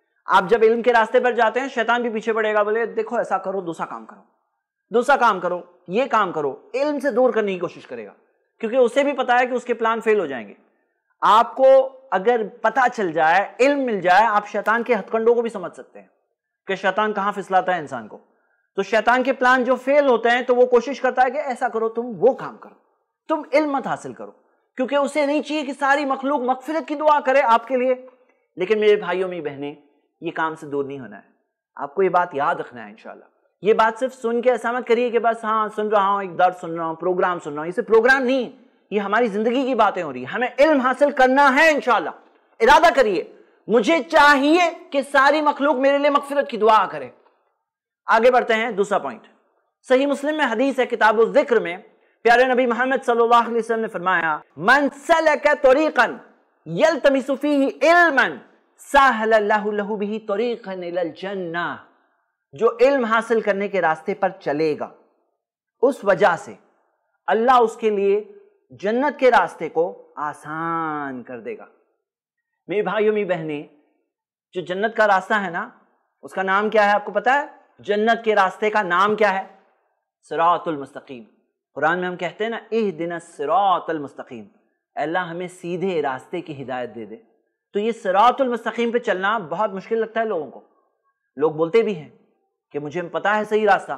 آپ جب علم کے راستے پر جاتے ہیں شیطان بھی پیچھے پڑے گا، بولے دیکھو ایسا کرو، دوسرا کام کرو، دوسرا کام کرو، یہ کام کرو. علم سے دور کرنے کی کوشش کرے گا کیونکہ اسے بھی پتا ہے کہ اس کے پلان فیل ہو جائیں گے. آپ کو اگر پتا چل جائے، علم مل جائے، آپ شیطان کے ہتھ کنڈوں کو بھی سمجھ سکتے ہیں کہ شیطان کہاں پھسلاتا ہے انسان کو. تو شیطان کے پلان جو فیل ہوتے ہیں تو وہ کوشش کرتا ہے کہ ایسا کرو، تم وہ کام کرو، تم علم مت حاصل کرو، کیونکہ اسے نہیں چاہیے کہ ساری مخلوق مغفرت کی دعا کرے آپ کے لیے. لیکن میرے بھائیوں میں بہنیں، یہ کام سے دور نہیں ہونا ہے. آپ کو یہ بات یاد رکھنا ہے انشاءاللہ. یہ بات صرف سن کے ایسا مت کریے کہ بس ہاں سن رہا ہوں، ایک درس سن رہا ہوں، پروگرام سن رہا ہوں. اسے پروگرام نہیں، یہ ہماری زندگی کی باتیں ہو رہی ہیں. ہمیں علم حاصل کرنا ہے انشاءاللہ. ارادہ کریے مجھے چاہیے کہ ساری مخلوق میرے لیے مغفرت کی دعا کرے. آگے بڑھتے ہیں. دوسرا پوائنٹ، صحیح مسلم میں حدیث ہے کتاب الذکر میں، پیارے نبی محمد صلی اللہ علیہ وسلم نے فرمایا من سلک طریقا یلتمس فیہ علما سہل اللہ لہ بہ طریقا الی الجنہ. جو علم حاصل کرنے کے راستے پر چلے گا اس وجہ سے اللہ اس کے لیے جنت کے راستے کو آسان کر دے گا. میرے بھائیوں میری بہنیں، جو جنت کا راستہ ہے نا اس کا نام کیا ہے آپ کو پتا ہے؟ جنت کے راستے کا نام کیا ہے؟ صراط المستقیم. قرآن میں ہم کہتے ہیں نا اہدنا الصراط المستقیم، اے اللہ ہمیں سیدھے راستے کی ہدایت دے دے. تو یہ صراط المستقیم پہ چلنا بہت مشکل لگتا ہے لوگوں کو. لوگ بولتے بھی ہیں کہ مجھے پتا ہے صحیح راستہ،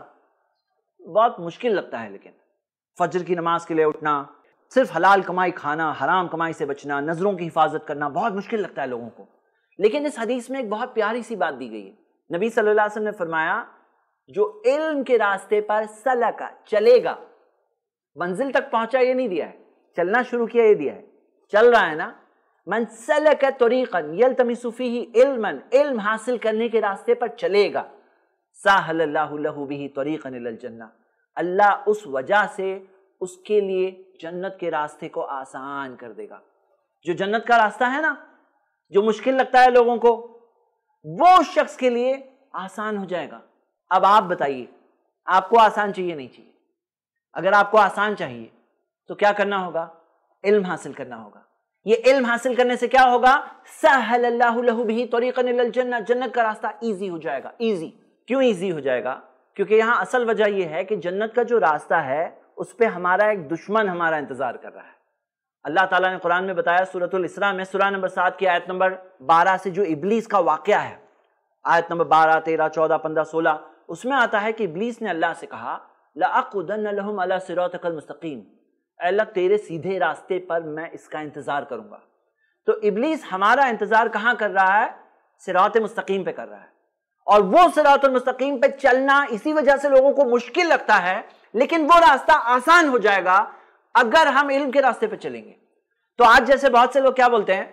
بہت مشکل لگتا ہے. لیکن فجر کی نماز کے لیے اٹھنا، صرف حلال کمائی کھانا، حرام کمائی سے بچنا، نظروں کی حفاظت کرنا بہت مشکل لگتا ہے لوگوں کو. لیکن اس حدیث میں ایک بہت پیاری سی بات دی گئی ہے. نبی صلی اللہ علیہ وسلم نے فرمایا جو علم کے راستے پر سلکا، چلے گا، منزل تک پہنچا یہ نہیں دیا ہے، چلنا شروع کیا یہ دیا ہے، چل رہا ہے نا. من سلک طریقا یلتمس فیہ علما، علم حاصل کرنے کے راستے پر چلے گا، سہل اللہ لہ بہ طریقا الی الجنہ، اللہ اس وجہ سے اس کے لیے جنت کے راستے کو آسان کر دے گا. جو جنت کا راستہ ہے نا، جو مشکل لگتا ہے لوگوں کو، وہ شخص کے لیے آسان ہو جائے گا۔ اب آپ بتائیے، آپ کو آسان چاہیے نہیں چاہیے؟ اگر آپ کو آسان چاہیے تو کیا کرنا ہوگا؟ علم حاصل کرنا ہوگا۔ یہ علم حاصل کرنے سے کیا ہوگا؟ سہل اللہ لہ بہ طریقا الی الجنہ، جنت کا راستہ ایزی ہو جائے گا۔ ایزی کیوں ایزی ہو جائے گا؟ کیونکہ یہاں اصل وجہ یہ ہے کہ جنت کا جو راستہ ہے اس پہ ہمارا ایک دشمن ہمارا انتظار کر رہا ہے۔ اللہ تعالیٰ نے قرآن میں بتایا سورۃ الاسراء میں، سورہ نمبر 7 کی آیت نمبر 12 سے جو ابلیس کا واقعہ ہے، آیت نمبر 12، 13، 14، 15، 16، اس میں آتا ہے کہ ابلیس نے اللہ سے کہا لَأَقْعُدَنَّ لَهُمْ عَلَىٰ صِرَاطِكَ الْمُسْتَقِيمِ، اے اللہ تیرے سیدھے راستے پر میں اس کا انتظار کروں گا۔ تو ابلیس ہمارا انتظار کہاں کر رہا ہے؟ صراط مستقیم پہ کر رہا ہے، اور وہ صراط المستقیم پہ چلنا اسی وجہ سے لوگوں کو مشکل لگتا ہے، لیکن وہ راستہ آسان ہو جائے گا اگر ہم علم کے راستے پہ چلیں گے۔ تو آج جیسے بہت سے لوگ کیا بولتے ہیں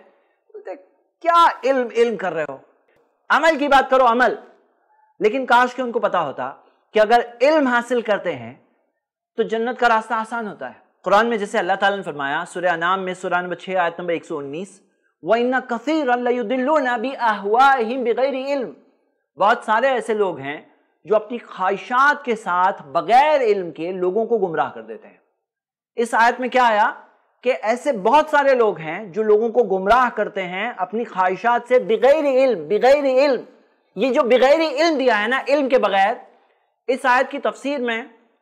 کیا علم کر رہے ہو، عمل کی بات کرو، عمل۔ لیکن کاش کہ ان کو پتا ہوتا کہ اگر علم حاصل کرتے ہیں تو جنت کا راستہ آسان ہوتا ہے۔ قرآن میں جیسے اللہ تعالیٰ نے فرمایا سورہ انعام میں سورہ نمبر 6 آیت نمبر 119، وَإِنَّ كَثِيرًا لَيُضِلُّونَ بِأَهْوَائِهِمْ بِغَيْرِ علم، بہت سارے ایسے لوگ ہیں جو اپنی خواہشات کے ساتھ بغیر علم کے لوگوں کو گمراہ کر دیتے ہیں۔ اس آیت میں کیا آیا کہ ایسے بہت سارے لوگ ہیں جو لوگوں کو گمراہ کرتے ہیں اپنی خواہشات سے بغیر علم۔ بغیر علم، یہ جو بغیر علم دیا ہے نا، علم کے بغیر، اس آیت کی تفسیر میں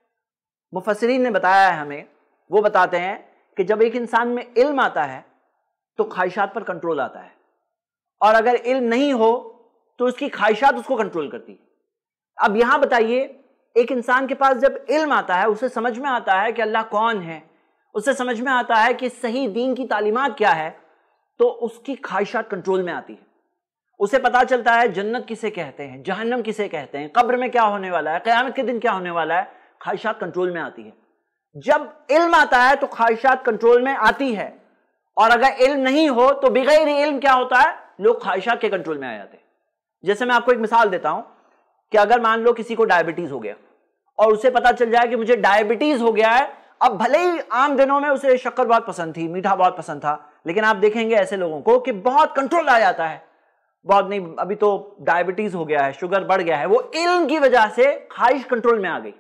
مفسرین نے بتایا ہے ہمیں، وہ بتاتے ہیں کہ جب ایک انسان میں علم آتا ہے تو خواہشات پر کنٹرول آتا ہے، اور اگر علم نہیں ہو تو اس کی خواہشات اس کو کنٹرول کرتی ہے۔ اب یہاں بتائیے، ایک انسان کے پاس جب علم آتا ہے، اسے سمجھ میں آتا ہے کہ اللہ کون ہے، اسے سمجھ میں آتا ہے کہ صحیح دین کی تعلیمات کیا ہے، تو اس کی خواہشات کنٹرول میں آتی ہے۔ اسے پتا چلتا ہے جنت کسے کہتے ہیں، جہنم کسے کہتے ہیں، قبر میں کیا ہونے والا ہے، قیامت کے دن کیا ہونے والا ہے، خواہشات کنٹرول میں آتی ہے۔ جب علم آتا ہے تو خواہشات کنٹرول میں آتی ہے، اور اگر علم نہیں ہو تو بغیر علم کیا ہوتا ہے، لوگ خواہشات کے کنٹرول میں آ جاتے ہیں۔ جیسے میں آپ کو ایک مثال دیتا ہوں کہ اگر مان لو کسی کو ڈائبٹیز ہو گیا اور اسے پتا چل جائے کہ مجھے ڈائبٹیز ہو گیا ہے، اب بھلے ہی عام دنوں میں اسے شکر بہت پسند تھی، میٹھا بہت پسند تھا، لیکن آپ دیکھیں گے ایسے لوگوں کو کہ بہت کنٹرول آ جاتا ہے، بہت نہیں ابھی تو ڈائبٹیز ہو گیا ہے، شوگر بڑھ گیا ہے، وہ علم کی وجہ سے خواہش کنٹرول میں آ گئی۔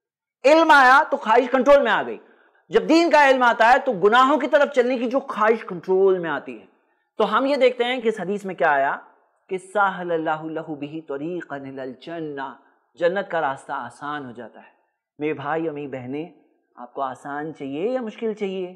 علم آیا تو خواہش کنٹرول میں آ گئی۔ جب دین کا علم آتا ہے تو گناہوں کی طرف چلنے کی جو خواہش کنٹرول میں آتی ہے۔ تو ہم یہ دیکھتے ہیں کہ اس حدیث میں کیا آیا کہ سہل اللہ لہ بہ طریقا الی الجنہ، جنت کا راستہ آسان ہو جاتا ہے۔ میرے بھائی اور میری بہنیں، آپ کو آسان چاہیے یا مشکل چاہیے؟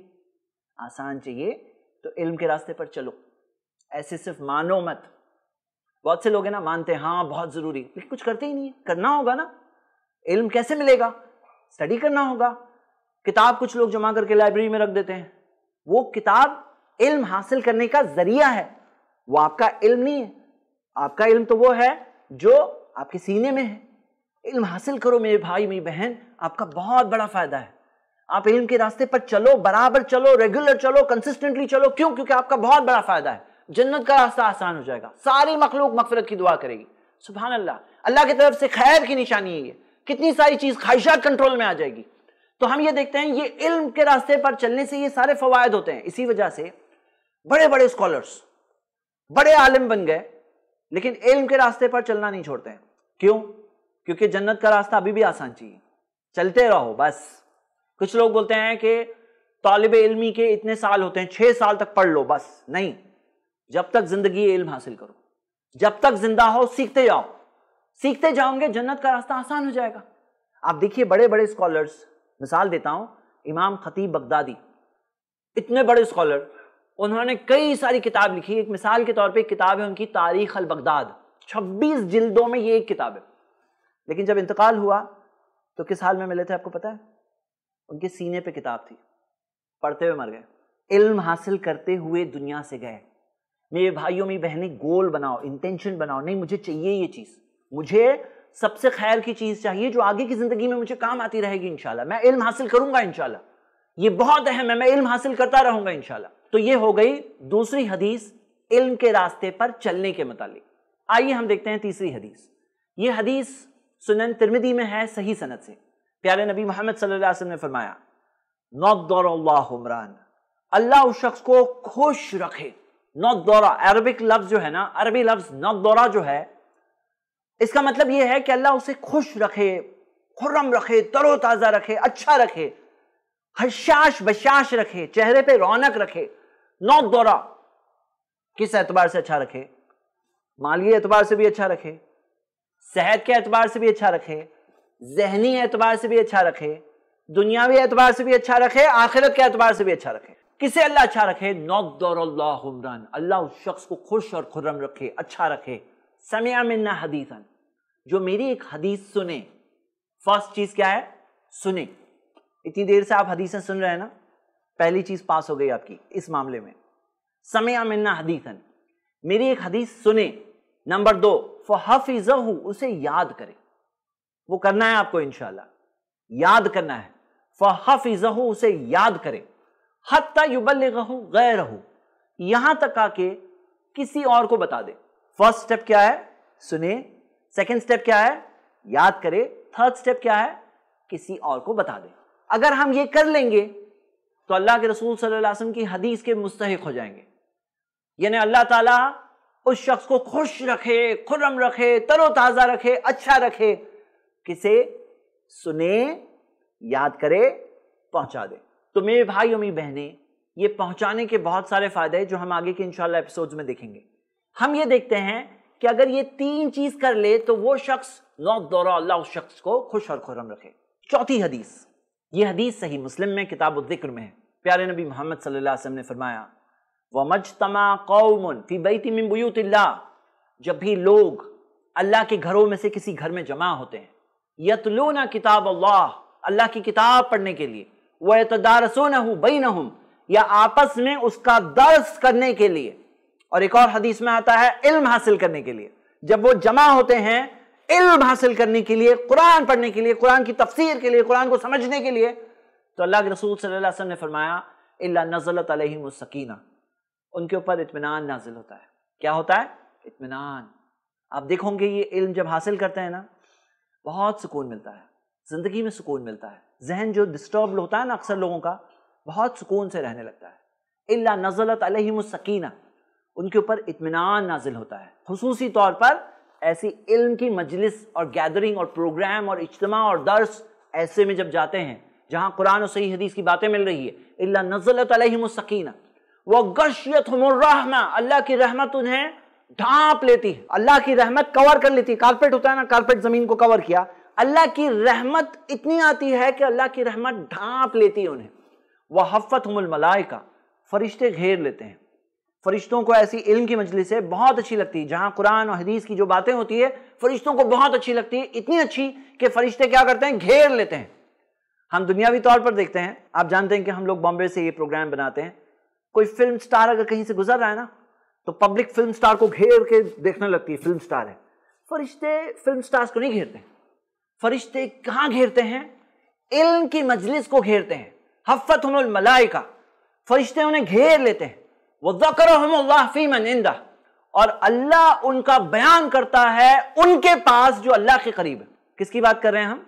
آسان چاہیے تو علم کے راستے پر چلو، ایسے صرف مانو مت۔ بہت سے لوگ ہیں نا مانتے ہیں ہاں بہت ضروری، لیکن کچھ کرتے ہی نہیں ہے۔ کرنا ہوگا نا، علم کیسے ملے گا؟ اسٹڈی کرنا ہوگا۔ کتاب کچھ لوگ جمع کر کے لائبریری میں رکھ دیتے ہیں، وہ کتاب علم حاصل کرنے کا ذریعہ ہے، وہ آپ کا علم نہیں ہے۔ آپ کا علم تو وہ ہے جو آپ کے سینے میں ہے۔ علم حاصل کرو میرے بھائی میری بہن، آپ کا بہت بڑا فائدہ ہے۔ آپ علم کے راستے پر چلو، برابر چلو، ریگولر چلو، کنسسٹنٹلی چلو۔ کیوں؟ کیونکہ آپ کا بہت بڑا فائدہ ہے، جنت کا راستہ آسان ہو جائے گا، ساری مخلوق مغفرت کی دعا کرے گی۔ سبحان اللہ، اللہ کی طرف سے خیر کی نشانی ہے یہ، کتنی ساری چیز، خواہشات کنٹرول میں آ جائے گی۔ تو ہم یہ دیکھتے ہیں یہ علم کے راستے پر چلنے سے یہ سارے فوائد ہوتے ہیں۔ اسی وجہ سے بڑے بڑے اسکالرس بڑے عالم بن گئے، لیکن علم کے راستے پر چلنا نہیں چھوڑتے ہیں۔ کیوں؟ کیونکہ جنت کا راستہ ابھی بھی آسان چاہیے، چلتے رہو بس۔ کچھ لوگ بولتے ہیں کہ طالب علمی کے اتنے سال ہوتے ہیں، 6 سال تک پڑھ لو، بس نہیں، جب تک زندگی علم حاصل کرو، جب تک زندہ ہو سیکھتے جاؤ، سیکھتے جاؤں گے جنت کا راستہ آسان ہو جائے گا۔ آپ دیکھیے بڑے بڑے اسکالرس، مثال دیتا ہوں، امام خطیب بغدادی، اتنے بڑے اسکالر، انہوں نے کئی ساری کتاب لکھی۔ ایک مثال کے طور پہ ایک کتاب ہے ان کی تاریخ البغداد، 26 جلدوں میں یہ ایک کتاب ہے۔ لیکن جب انتقال ہوا تو کس حال میں ملے تھے آپ کو پتا ہے؟ ان کے سینے پہ کتاب تھی، پڑھتے ہوئے مر گئے، علم حاصل کرتے ہوئے دنیا سے گئے۔ میرے بھائیوں میری بہنیں، گول بناؤ، انٹینشن بناؤ، نہیں مجھے چاہیے یہ چیز، مجھے سب سے خیر کی چیز چاہیے جو آگے کی زندگی میں مجھے کام آتی رہے گی انشاءاللہ، میں علم حاصل کروں گا انشاءاللہ، یہ بہت اہم ہے، میں علم حاصل کرتا رہوں گا انشاءاللہ۔ تو یہ ہو گئی دوسری حدیث علم کے راستے پر چلنے کے متعلق۔ آئیے ہم دیکھتے ہیں تیسری حدیث۔ یہ حدیث سنن ترمذی میں ہے صحیح سند سے۔ پیارے نبی محمد صلی اللہ علیہ وسلم نے فرمایا، نضر اللہ عمران، اللہ اس شخص کو خوش رکھے، نضارہ عربک لفظ جو ہے نا، عربی لفظ نضارہ جو ہے، اس کا مطلب یہ ہے کہ اللہ اسے خوش رکھے، خرم رکھے، تر و تازہ رکھے، اچھا رکھے، حشاش بشاش رکھے، چہرے پہ رونق رکھے۔ نضارہ کس اعتبار سے اچھا رکھے؟ مالی اعتبار سے بھی اچھا رکھے، صحت کے اعتبار سے بھی اچھا رکھے، ذہنی اعتبار سے بھی اچھا رکھے، دنیاوی اعتبار سے بھی اچھا رکھے، آخرت کے اعتبار سے بھی اچھا رکھے۔ کسے اللہ اچھا رکھے؟ نضر اللہ عمران، اللہ اس شخص کو خوش اور خرم رکھے، اچھا رکھے۔ سمع منا حدیثا، جو میری ایک حدیث سنے۔ فرسٹ چیز کیا ہے؟ سنے۔ اتنی دیر سے آپ حدیثیں سن رہے ہیں نا، پہلی چیز پاس ہو گئی آپ کی اس معاملے میں۔ سمع منا حدیثا، میری ایک حدیث سنے۔ نمبر 2، فحفظہ، اسے یاد کرے۔ وہ کرنا ہے آپ کو انشاءاللہ، یاد کرنا ہے۔ فحفظہ، اسے یاد کرے۔ حتی یبلغہ غیرہ، یہاں تک آ کے کسی اور کو بتا دے۔ فرسٹ سٹیپ کیا ہے؟ سنے۔ سیکنڈ سٹیپ کیا ہے؟ یاد کرے۔ تھرڈ سٹیپ کیا ہے؟ کسی اور کو بتا دے۔ اگر ہم یہ کر لیں گے تو اللہ کے رسول صلی اللہ علیہ وسلم کی حدیث کے مستحق ہو جائیں گے، یعنی اللہ تعالیٰ اس شخص کو خوش رکھے، خرم رکھے، تر و تازہ رکھے، اچھا رکھے، کسے؟ سنے، یاد کرے، پہنچا دے۔ تو میرے بھائی اور میری بہنیں، یہ پہنچانے کے بہت سارے فائدے ہیں جو ہم آگے کے انشاءاللہ ایپیسوڈز میں دیکھیں گے۔ ہم یہ دیکھتے ہیں کہ اگر یہ 3 چیز کر لے تو وہ شخص نضر، اللہ اس شخص کو خوش اور خرم رکھے۔ چوتھی حدیث، یہ حدیث صحیح مسلم میں کتاب الذکر میں ہے۔ پیارے نبی محمد صلی اللہ علیہ وسلم نے فرمایا، وَمَجْتَمَعَ قَوْمٌ فِي بَيْتٍ مِّن بُيُوتِ اللَّهِ، جب بھی لوگ اللہ کے گھروں میں سے کسی گھر میں جمع ہوتے ہیں، یتلون کتاب اللہ کی کتاب پڑھنے کے لیے، وَيَتَدَارَسُونَهُ بَيْنَهُمْ، یا آپس میں اس کا درس کرنے کے لیے، اور ایک اور حدیث میں آتا ہے علم حاصل کرنے کے لیے۔ جب وہ جمع ہوتے ہیں علم حاصل کرنے کے لیے، قرآن پڑھنے کے لیے، قرآن کی تفسیر کے لیے، قرآن کو سمجھنے کے لیے، تو اللہ کے رسول صلی اللہ علیہ وسلم نے فرمایا اِلَّا نَزَلَتْ عَلَيْهِمُ السَّكِینَةُ، ان کے اوپر اطمینان نازل ہوتا ہے۔ کیا ہوتا ہے؟ اطمینان۔ آپ دیکھیں گے یہ علم جب حاصل کرتے ہیں نا، بہت سکون ملتا ہے، زندگی میں سکون ملتا ہے، ذہن جو ڈسٹرب ہوتا ہے نا اکثر لوگوں کا، بہت سکون سے رہنے لگتا ہے۔ اِلَّا نَزَلَتْ عَلَيْهِمُ السَّكِینَةُ، ان کے اوپر اطمینان نازل ہوتا ہے۔ خصوصی طور پر ایسی علم کی مجلس اور گیدرنگ اور پروگرام اور اجتماع اور درس ایسے میں جب جاتے ہیں جہاں قرآن اور صحیح حدیث کی باتیں مل رہی ہے، اِلَّا نَزَلَتْ عَلَيْهِمُ السَّكِینَةُ وَغَشِّيَتْهُمُ الرَّحْمَةُ، اللہ کی رحمت انہیں ڈھانپ لیتی ہے، اللہ کی رحمت کور کر لیتی ہے۔ کارپیٹ ہوتا ہے نا، کارپیٹ زمین کو کور کیا، اللہ کی رحمت اتنی آتی ہے کہ اللہ کی رحمت ڈھانپ لیتی ہے انہیں۔ وَحَفَّتْهُمُ الْمَلَائِکَةُ، فرشتے گھیر لیتے ہیں۔ فرشتوں کو ایسی علم کی مجلس ہے بہت اچھی لگتی ہے جہاں قرآن اور حدیث کی جو باتیں ہوتی ہے فرشتوں کو بہت اچھی لگتی ہے، اتنی اچھی کہ فرشتے کیا کرتے ہیں؟ گھیر لیتے ہیں۔ ہم دنیاوی طور پر دیکھتے ہیں، آپ جانتے ہیں کہ ہم لوگ بامبے سے یہ پروگرام بناتے ہیں، کوئی فلم سٹار اگر کہیں سے گزر رہا ہے نا تو پبلک فلم سٹار کو گھیر کے دیکھنے لگتی ہے، فلم سٹار ہے۔ فرشتے فلم سٹارز کو نہیں گھیرتے۔ فرشتے کہاں گھیرتے ہیں؟ علم کی مجلس کو گھیرتے ہیں۔ حفتہم الملائکہ، فرشتے انہیں گھیر لیتے ہیں۔ وَذَكَرَهُمُ اللَّهُ فِي مَنْ عِنْدَهُ، اور اللہ ان کا بیان کرتا ہے ان کے پاس جو اللہ کے قریب ہے۔ کس کی بات کر رہے ہیں ہم؟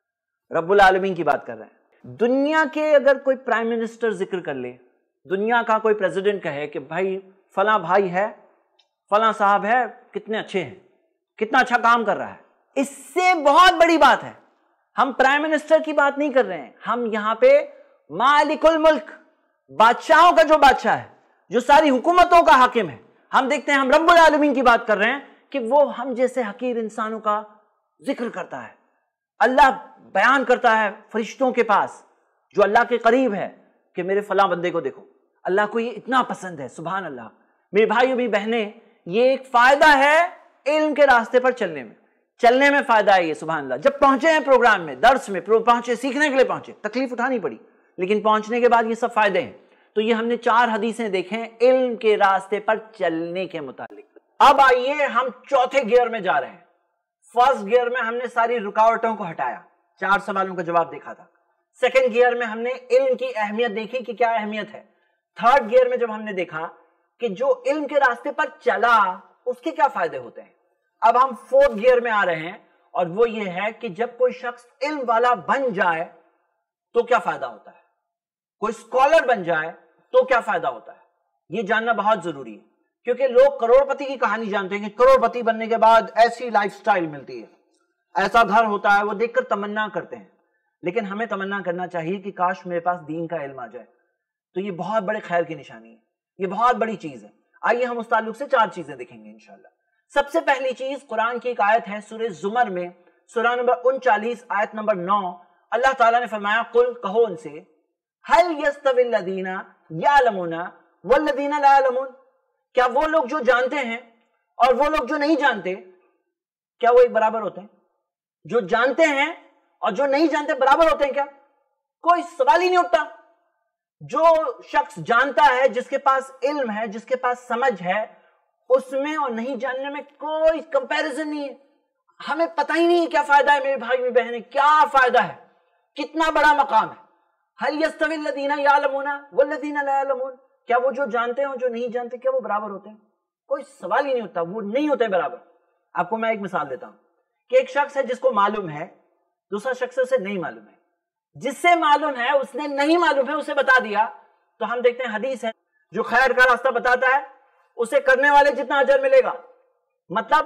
رب العالمین کی بات کر رہے ہیں۔ دنیا کے اگر کوئی پرائم منسٹر ذکر کر لے، دنیا کا کوئی پریزیڈنٹ کہے کہ بھائی فلاں بھائی ہے، فلاں صاحب ہے، کتنے اچھے ہیں، کتنا اچھا کام کر رہا ہے، اس سے بہت بڑی بات ہے۔ ہم پرائم منسٹر کی بات نہیں کر رہے ہیں، ہم یہاں پہ مالک الملک، بادشاہوں کا جو بادشاہ ہے، جو ساری حکومتوں کا حاکم ہے، ہم دیکھتے ہیں ہم رب العالمین کی بات کر رہے ہیں کہ وہ ہم جیسے حقیر انسانوں کا ذکر کرتا ہے۔ اللہ بیان کرتا ہے فرشتوں کے پاس جو اللہ کے قریب ہے کہ میرے فلاں بندے کو دیکھو، اللہ کو یہ اتنا پسند ہے۔ سبحان اللہ۔ میرے بھائیو میری بہنیں، یہ ایک فائدہ ہے علم کے راستے پر چلنے میں فائدہ ہے یہ۔ سبحان اللہ۔ جب پہنچے ہیں پروگرام میں، درس میں پہنچے، سیکھنے کے لیے پہنچے، تکلیف اٹھانی پڑی، لیکن پہنچنے کے بعد یہ سب فائدے ہیں۔ تو یہ ہم نے 4 حدیثیں دیکھیں علم کے راستے پر چلنے کے متعلق۔ اب آئیے ہم چوتھے گیئر میں جا رہے ہیں۔ فرسٹ گیئر میں ہم نے ساری رکاوٹوں کو ہٹایا، 4 سوالوں کا جواب دیکھا تھا۔ سیکنڈ گیئر میں ہم نے علم کی اہمیت دیکھی کہ کیا اہمیت ہے۔ تھرڈ گیئر میں جب ہم نے دیکھا کہ جو علم کے راستے پر چلا اس کے کیا فائدے ہوتے ہیں۔ اب ہم 4تھ گیئر میں آ رہے ہیں، اور وہ یہ ہے کہ جب کوئی شخص علم والا بن جائے تو کیا فائدہ ہوتا ہے، کوئی اسکالر بن جائے تو کیا فائدہ ہوتا ہے، یہ جاننا بہت ضروری ہے۔ کیونکہ لوگ کروڑپتی کی کہانی جانتے ہیں کہ کروڑپتی بننے کے بعد ایسی لائف سٹائل ملتی ہے، ایسا گھر ہوتا ہے، وہ دیکھ کر تمنا کرتے ہیں. لیکن ہمیں تمنا کرنا چاہیے کہ کاش میرے پاس دین کا علم آ جائے. تو یہ بہت بڑے خیر کی نشانی ہے، یہ بہت بڑی چیز ہے. آئیے ہم اس تعلق سے 4 چیزیں دیکھیں گے انشاءاللہ. سب سے پہلی چیز قرآن کی ایک آیت ہے سورہ زمر میں، سورہ نمبر 39 آیت نمبر 9. اللہ تعالیٰ نے فرمایا قل، کہو ان سے، هل يستوي الذين يعلمون والذين لا يعلمون، کیا وہ لوگ جو جانتے ہیں اور وہ لوگ جو نہیں جانتے، کیا وہ ایک برابر ہوتے ہیں؟ جو جانتے ہیں اور جو نہیں جانتے برابر ہوتے ہیں کیا؟ کوئی سوال ہی نہیں اٹھتا. جو شخص جانتا ہے، جس کے پاس علم ہے، جس کے پاس سمجھ ہے، اس میں اور نہیں جاننے میں کوئی کمپیریزن نہیں ہے. ہمیں پتہ ہی نہیں کیا فائدہ ہے میرے بھائی میرے بہنیں، کیا فائدہ ہے، کتنا بڑا مقام ہے. هل يستوي الذين يعلمون والذين لا يعلمون، کیا وہ جو جانتے ہیں اور جو نہیں جانتے کیا وہ برابر ہوتے ہیں؟ کوئی سوال ہی نہیں ہوتا، وہ نہیں ہوتے برابر. آپ کو میں ایک مثال دیتا ہوں کہ ایک شخص ہے جس کو معلوم ہے، دوسرا شخص اسے نہیں معلوم ہے. جس سے معلوم ہے اس نے نہیں معلوم ہے اسے بتا دیا، تو ہم دیکھتے ہیں حدیث ہے جو خیر کا راستہ بتاتا ہے اسے کرنے والے جتنا اجر ملے گا. مطلب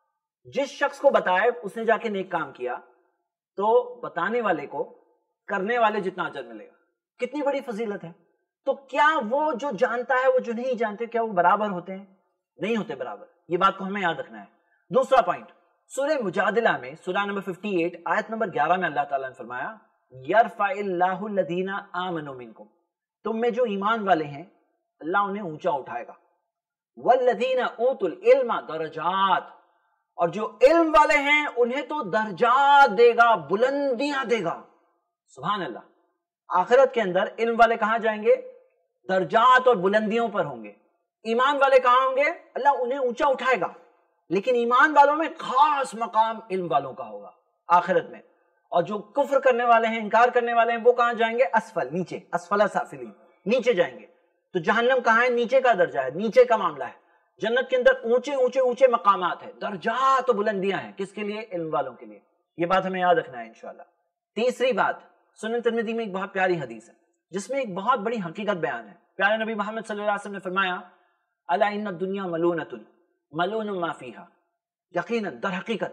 جس شخص کو بتائے اس نے جا کے نیک کام کیا تو بتانے والے کو کرنے والے جتنا اجر ملے گا. کتنی بڑی فضیلت ہے. تو کیا وہ جو جانتا ہے وہ جو نہیں جانتے کیا وہ برابر ہوتے ہیں؟ نہیں ہوتے برابر. یہ بات کو ہمیں یاد رکھنا ہے. دوسرا پوائنٹ، سورہ مجادلہ میں سورہ نمبر 58 آیت نمبر 11 میں اللہ تعالیٰ نے فرمایا یرفع اللہ الذین آمنوا منکم، تم میں جو ایمان والے ہیں اللہ انہیں اونچا اٹھائے گا. والذین اوتوا العلم درجات، اور جو علم والے ہیں انہیں تو درجات دے گا، بلندیاں دے گا. سبحان اللہ. آخرت کے اندر علم والے کہاں جائیں گے؟ درجات اور بلندیوں پر ہوں گے. ایمان والے کہاں ہوں گے؟ اللہ انہیں اونچا اٹھائے گا. لیکن ایمان والوں میں خاص مقام علم والوں کا ہوگا آخرت میں. اور جو کفر کرنے والے ہیں، انکار کرنے والے ہیں، وہ کہاں جائیں گے؟ اسفل، نیچے، اسفل سافلین، نیچے جائیں گے. تو جہنم کہاں ہے؟ نیچے کا درجہ ہے، نیچے کا معاملہ ہے. جنت کے اندر اونچے اونچے اونچے مقامات ہیں، درجات و بلندیاں ہیں. کس کے لیے؟ علم والوں کے لیے. یہ بات ہمیں یاد رکھنا ہے انشاءاللہ. تیسری بات، سنن ترمذی میں ایک بہت پیاری حدیث ہے جس میں ایک بہت بڑی حقیقت بیان ہے. پیارے نبی محمد صلی اللہ علیہ وسلم نے فرمایا الا ان الدنیا ملونۃ ملون ما فیہا، یقیناً در حقیقت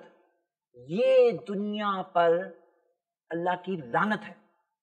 یہ دنیا پر اللہ کی لعنت ہے.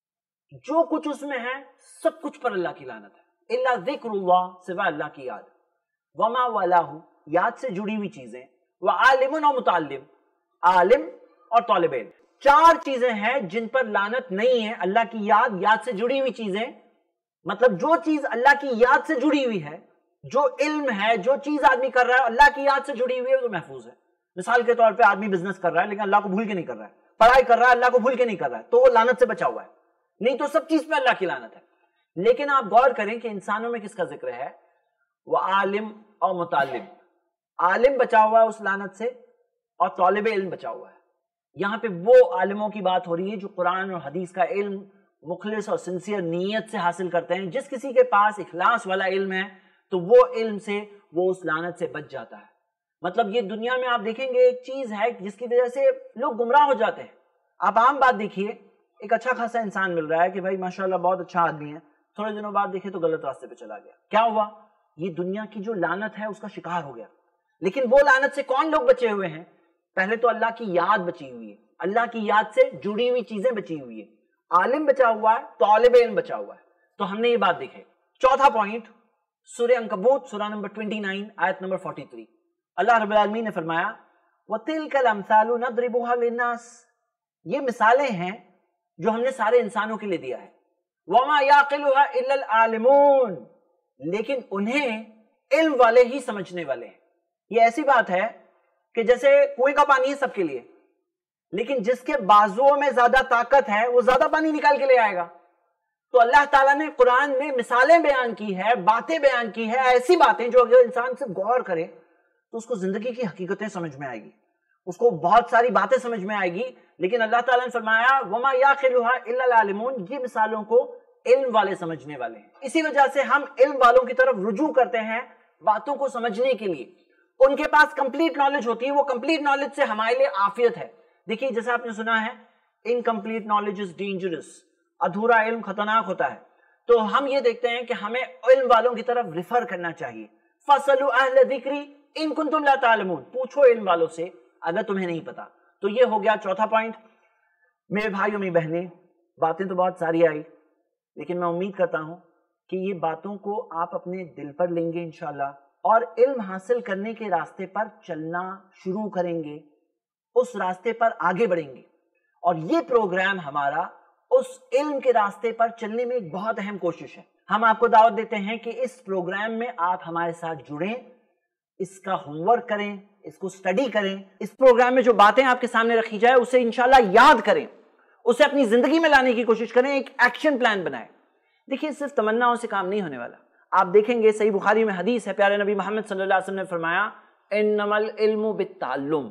جو کچھ اس میں ہے سب کچھ پر اللہ کی لعنت ہے. الا ذکر اللہ، سوا اللہ کی یاد. وما والاہ، یاد سے جڑی ہوئی چیزیں. وعالم و متعلم، عالم اور طالب علم. 4 چیزیں ہیں جن پر لعنت نہیں ہے. اللہ کی یاد، یاد سے جڑی ہوئی چیزیں، مطلب جو چیز اللہ کی یاد سے جڑی ہوئی ہے، جو علم ہے، جو چیز آدمی کر رہا ہے اللہ کی یاد سے جڑی ہوئی ہے، تو محفوظ ہے. مثال کے طور پہ آدمی بزنس کر رہا ہے لیکن اللہ کو بھول کے نہیں کر رہا ہے، پڑھائی کر رہا ہے اللہ کو بھول کے نہیں کر رہا ہے، تو وہ لعنت سے بچا ہوا ہے. نہیں تو سب چیز پہ اللہ کی لعنت ہے. لیکن آپ غور کریں کہ انسانوں میں کس کا ذکر ہے؟ وہ عالم اور متعلم. عالم بچا ہوا ہے اس لعنت سے اور طالب علم بچا ہوا ہے. یہاں پہ وہ عالموں کی بات ہو رہی ہے جو قرآن اور حدیث کا علم مخلص اور سنسیئر نیت سے حاصل کرتے ہیں. جس کسی کے پاس اخلاص والا علم ہے تو وہ علم سے وہ اس لعنت سے بچ جاتا ہے. مطلب یہ دنیا میں آپ دیکھیں گے ایک چیز ہے جس کی وجہ سے لوگ گمراہ ہو جاتے ہیں. آپ عام بات دیکھیے، ایک اچھا خاصا انسان مل رہا ہے کہ بھائی ماشاءاللہ بہت اچھا آدمی ہے، تھوڑے دنوں بعد دیکھیں تو غلط راستے پہ چلا گیا. کیا ہوا؟ یہ دنیا کی جو لعنت ہے اس کا شکار ہو گیا. لیکن وہ لعنت سے کون لوگ بچے ہوئے ہیں؟ پہلے تو اللہ کی یاد بچی ہوئی ہے، اللہ کی یاد سے جڑی ہوئی چیزیں بچی ہوئی ہے. عالم بچا ہوا ہے، طالب علم بچا ہوا ہے. تو ہم نے یہ بات دیکھے. چوتھا پوائنٹ، سورہ عنکبوت سورہ نمبر 29 آیت نمبر 43. اللہ رب العالمین نے فرمایا وَتِلْكَ الْأَمْثَالُ نَضْرِبُهَا لِلنَّاسِ، یہ مثالیں ہیں جو ہم نے سارے انسانوں کے لیے دیا ہے. وَمَا يَعْقِلُهَا إِلَّا الْعَالِمُونَ، لیکن انہیں علم والے ہی سمجھنے والے ہیں. یہ ایسی بات ہے کہ جیسے کنویں کا پانی ہے سب کے لیے، لیکن جس کے بازوؤں میں زیادہ طاقت ہے وہ زیادہ پانی نکال کے لے آئے گا. تو اللہ تعالیٰ نے قرآن میں مثالیں بیان کی ہے، باتیں بیان کی ہے، ایسی باتیں جو اگر انسان سے غور کرے تو اس کو زندگی کی حقیقتیں سمجھ میں آئے گی، اس کو بہت ساری باتیں سمجھ میں آئے گی. لیکن اللہ تعالیٰ نے فرمایا وَمَا يَعْقِلُهَا إِلَّا الْعَالِمُونَ، یہ مثالوں کو علم والے سمجھنے والے ہیں. اسی وجہ سے ہم علم والوں کی طرف رجوع کرتے ہیں باتوں کو سمجھنے کے لیے. ان کے پاس کمپلیٹ نالج ہوتی ہے، وہ کمپلیٹ نالج سے ہمارے لیے عافیت ہے. دیکھیے جیسے آپ نے سنا ہے incomplete knowledge is dangerous، ادھورا علم خطرناک ہوتا ہے. تو ہم یہ دیکھتے ہیں کہ ہمیں علم والوں کی طرف ریفر کرنا چاہیے. فَاسْأَلُوا أَهْلَ الذِّكْرِ إِن كُنتُمْ لَا تَعْلَمُونَ، پوچھو علم والوں سے اگر تمہیں نہیں پتا۔ تو یہ ہو گیا چوتھا پوائنٹ۔ میرے بھائیوں میری بہنیں، باتیں تو بہت ساری آئی، لیکن میں امید کرتا ہوں کہ یہ باتوں کو آپ اپنے دل پر لیں گے انشاءاللہ، اور علم حاصل کرنے کے راستے پر چلنا شروع کریں گے، اس راستے پر آگے بڑھیں گے۔ اور یہ پروگرام ہمارا اس علم کے راستے پر چلنے میں ایک بہت اہم کوشش ہے۔ ہم آپ کو دعوت دیتے ہیں کہ اس پروگرام میں آپ ہمارے ساتھ جڑیں، اس کا ہوم ورک کریں، اس کو سٹڈی کریں، اس پروگرام میں جو باتیں آپ کے سامنے رکھی جائے اسے انشاءاللہ یاد کریں، اسے اپنی زندگی میں لانے کی کوشش کریں، ایک ایکشن پلان بنائیں۔ دیکھیے صرف تمناؤں سے کام نہیں ہونے والا۔ آپ دیکھیں گے صحیح بخاری میں حدیث ہے، پیارے نبی محمد صلی اللہ علیہ وسلم نے فرمایا انما العلم بالتعلم،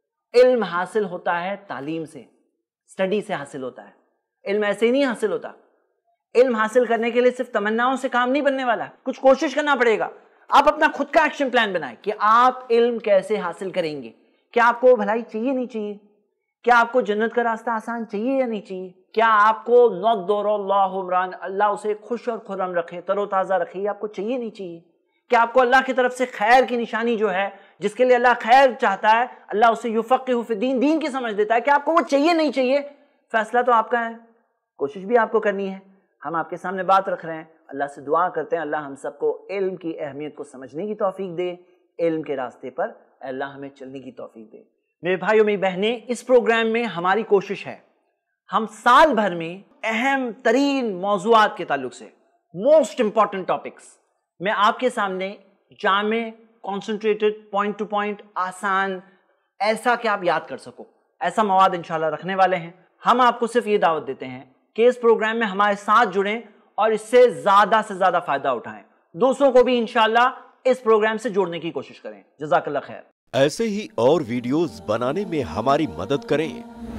علم حاصل ہوتا ہے تعلیم سے، سٹڈی سے حاصل ہوتا ہے، علم ایسے ہی نہیں حاصل ہوتا۔ علم حاصل کرنے کے لیے صرف تمناؤں سے کام نہیں بننے والا، کچھ کوشش کرنا پڑے گا۔ آپ اپنا خود کا ایکشن پلان بنائیں کہ آپ علم کیسے حاصل کریں گے۔ کیا آپ کو بھلائی چاہیے نہیں چاہیے؟ کیا آپ کو جنت کا راستہ آسان چاہیے یا نہیں چاہیے؟ کیا آپ کو نضر اللہ عمران، اللہ اسے خوش اور خرم رکھے، تر و تازہ رکھے، آپ کو چاہیے نہیں چاہیے؟ کیا آپ کو اللہ کی طرف سے خیر کی نشانی جو ہے، جس کے لیے اللہ خیر چاہتا ہے، اللہ اسے یفقہ فی الدین، دین کی سمجھ دیتا ہے، کیا آپ کو وہ چاہیے نہیں چاہیے؟ فیصلہ تو آپ کا ہے، کوشش بھی آپ کو کرنی ہے۔ ہم آپ کے سامنے بات رکھ رہے ہیں، اللہ سے دعا کرتے ہیں اللہ ہم سب کو علم کی اہمیت کو سمجھنے کی توفیق دے، علم کے راستے پر اللہ ہمیں چلنے کی توفیق دے۔ میرے بھائیوں میری بہنیں، اس پروگرام میں ہماری کوشش ہے ہم سال بھر میں اہم ترین موضوعات کے تعلق سے، موسٹ امپورٹنٹ ٹاپکس، میں آپ کے سامنے جامع، کانسنٹریٹڈ، پوائنٹ ٹو پوائنٹ، آسان، ایسا کہ آپ یاد کر سکو، ایسا مواد انشاءاللہ رکھنے والے ہیں۔ ہم آپ کو صرف یہ دعوت دیتے ہیں کہ اس پروگرام میں ہمارے ساتھ جڑیں اور اس سے زیادہ فائدہ اٹھائیں، دوسروں کو بھی انشاءاللہ اس پروگرام سے جوڑنے کی کوشش کریں۔ جزاک اللہ خیر۔ ایسے ہی اور ویڈیوز بنانے میں ہماری مدد کریں۔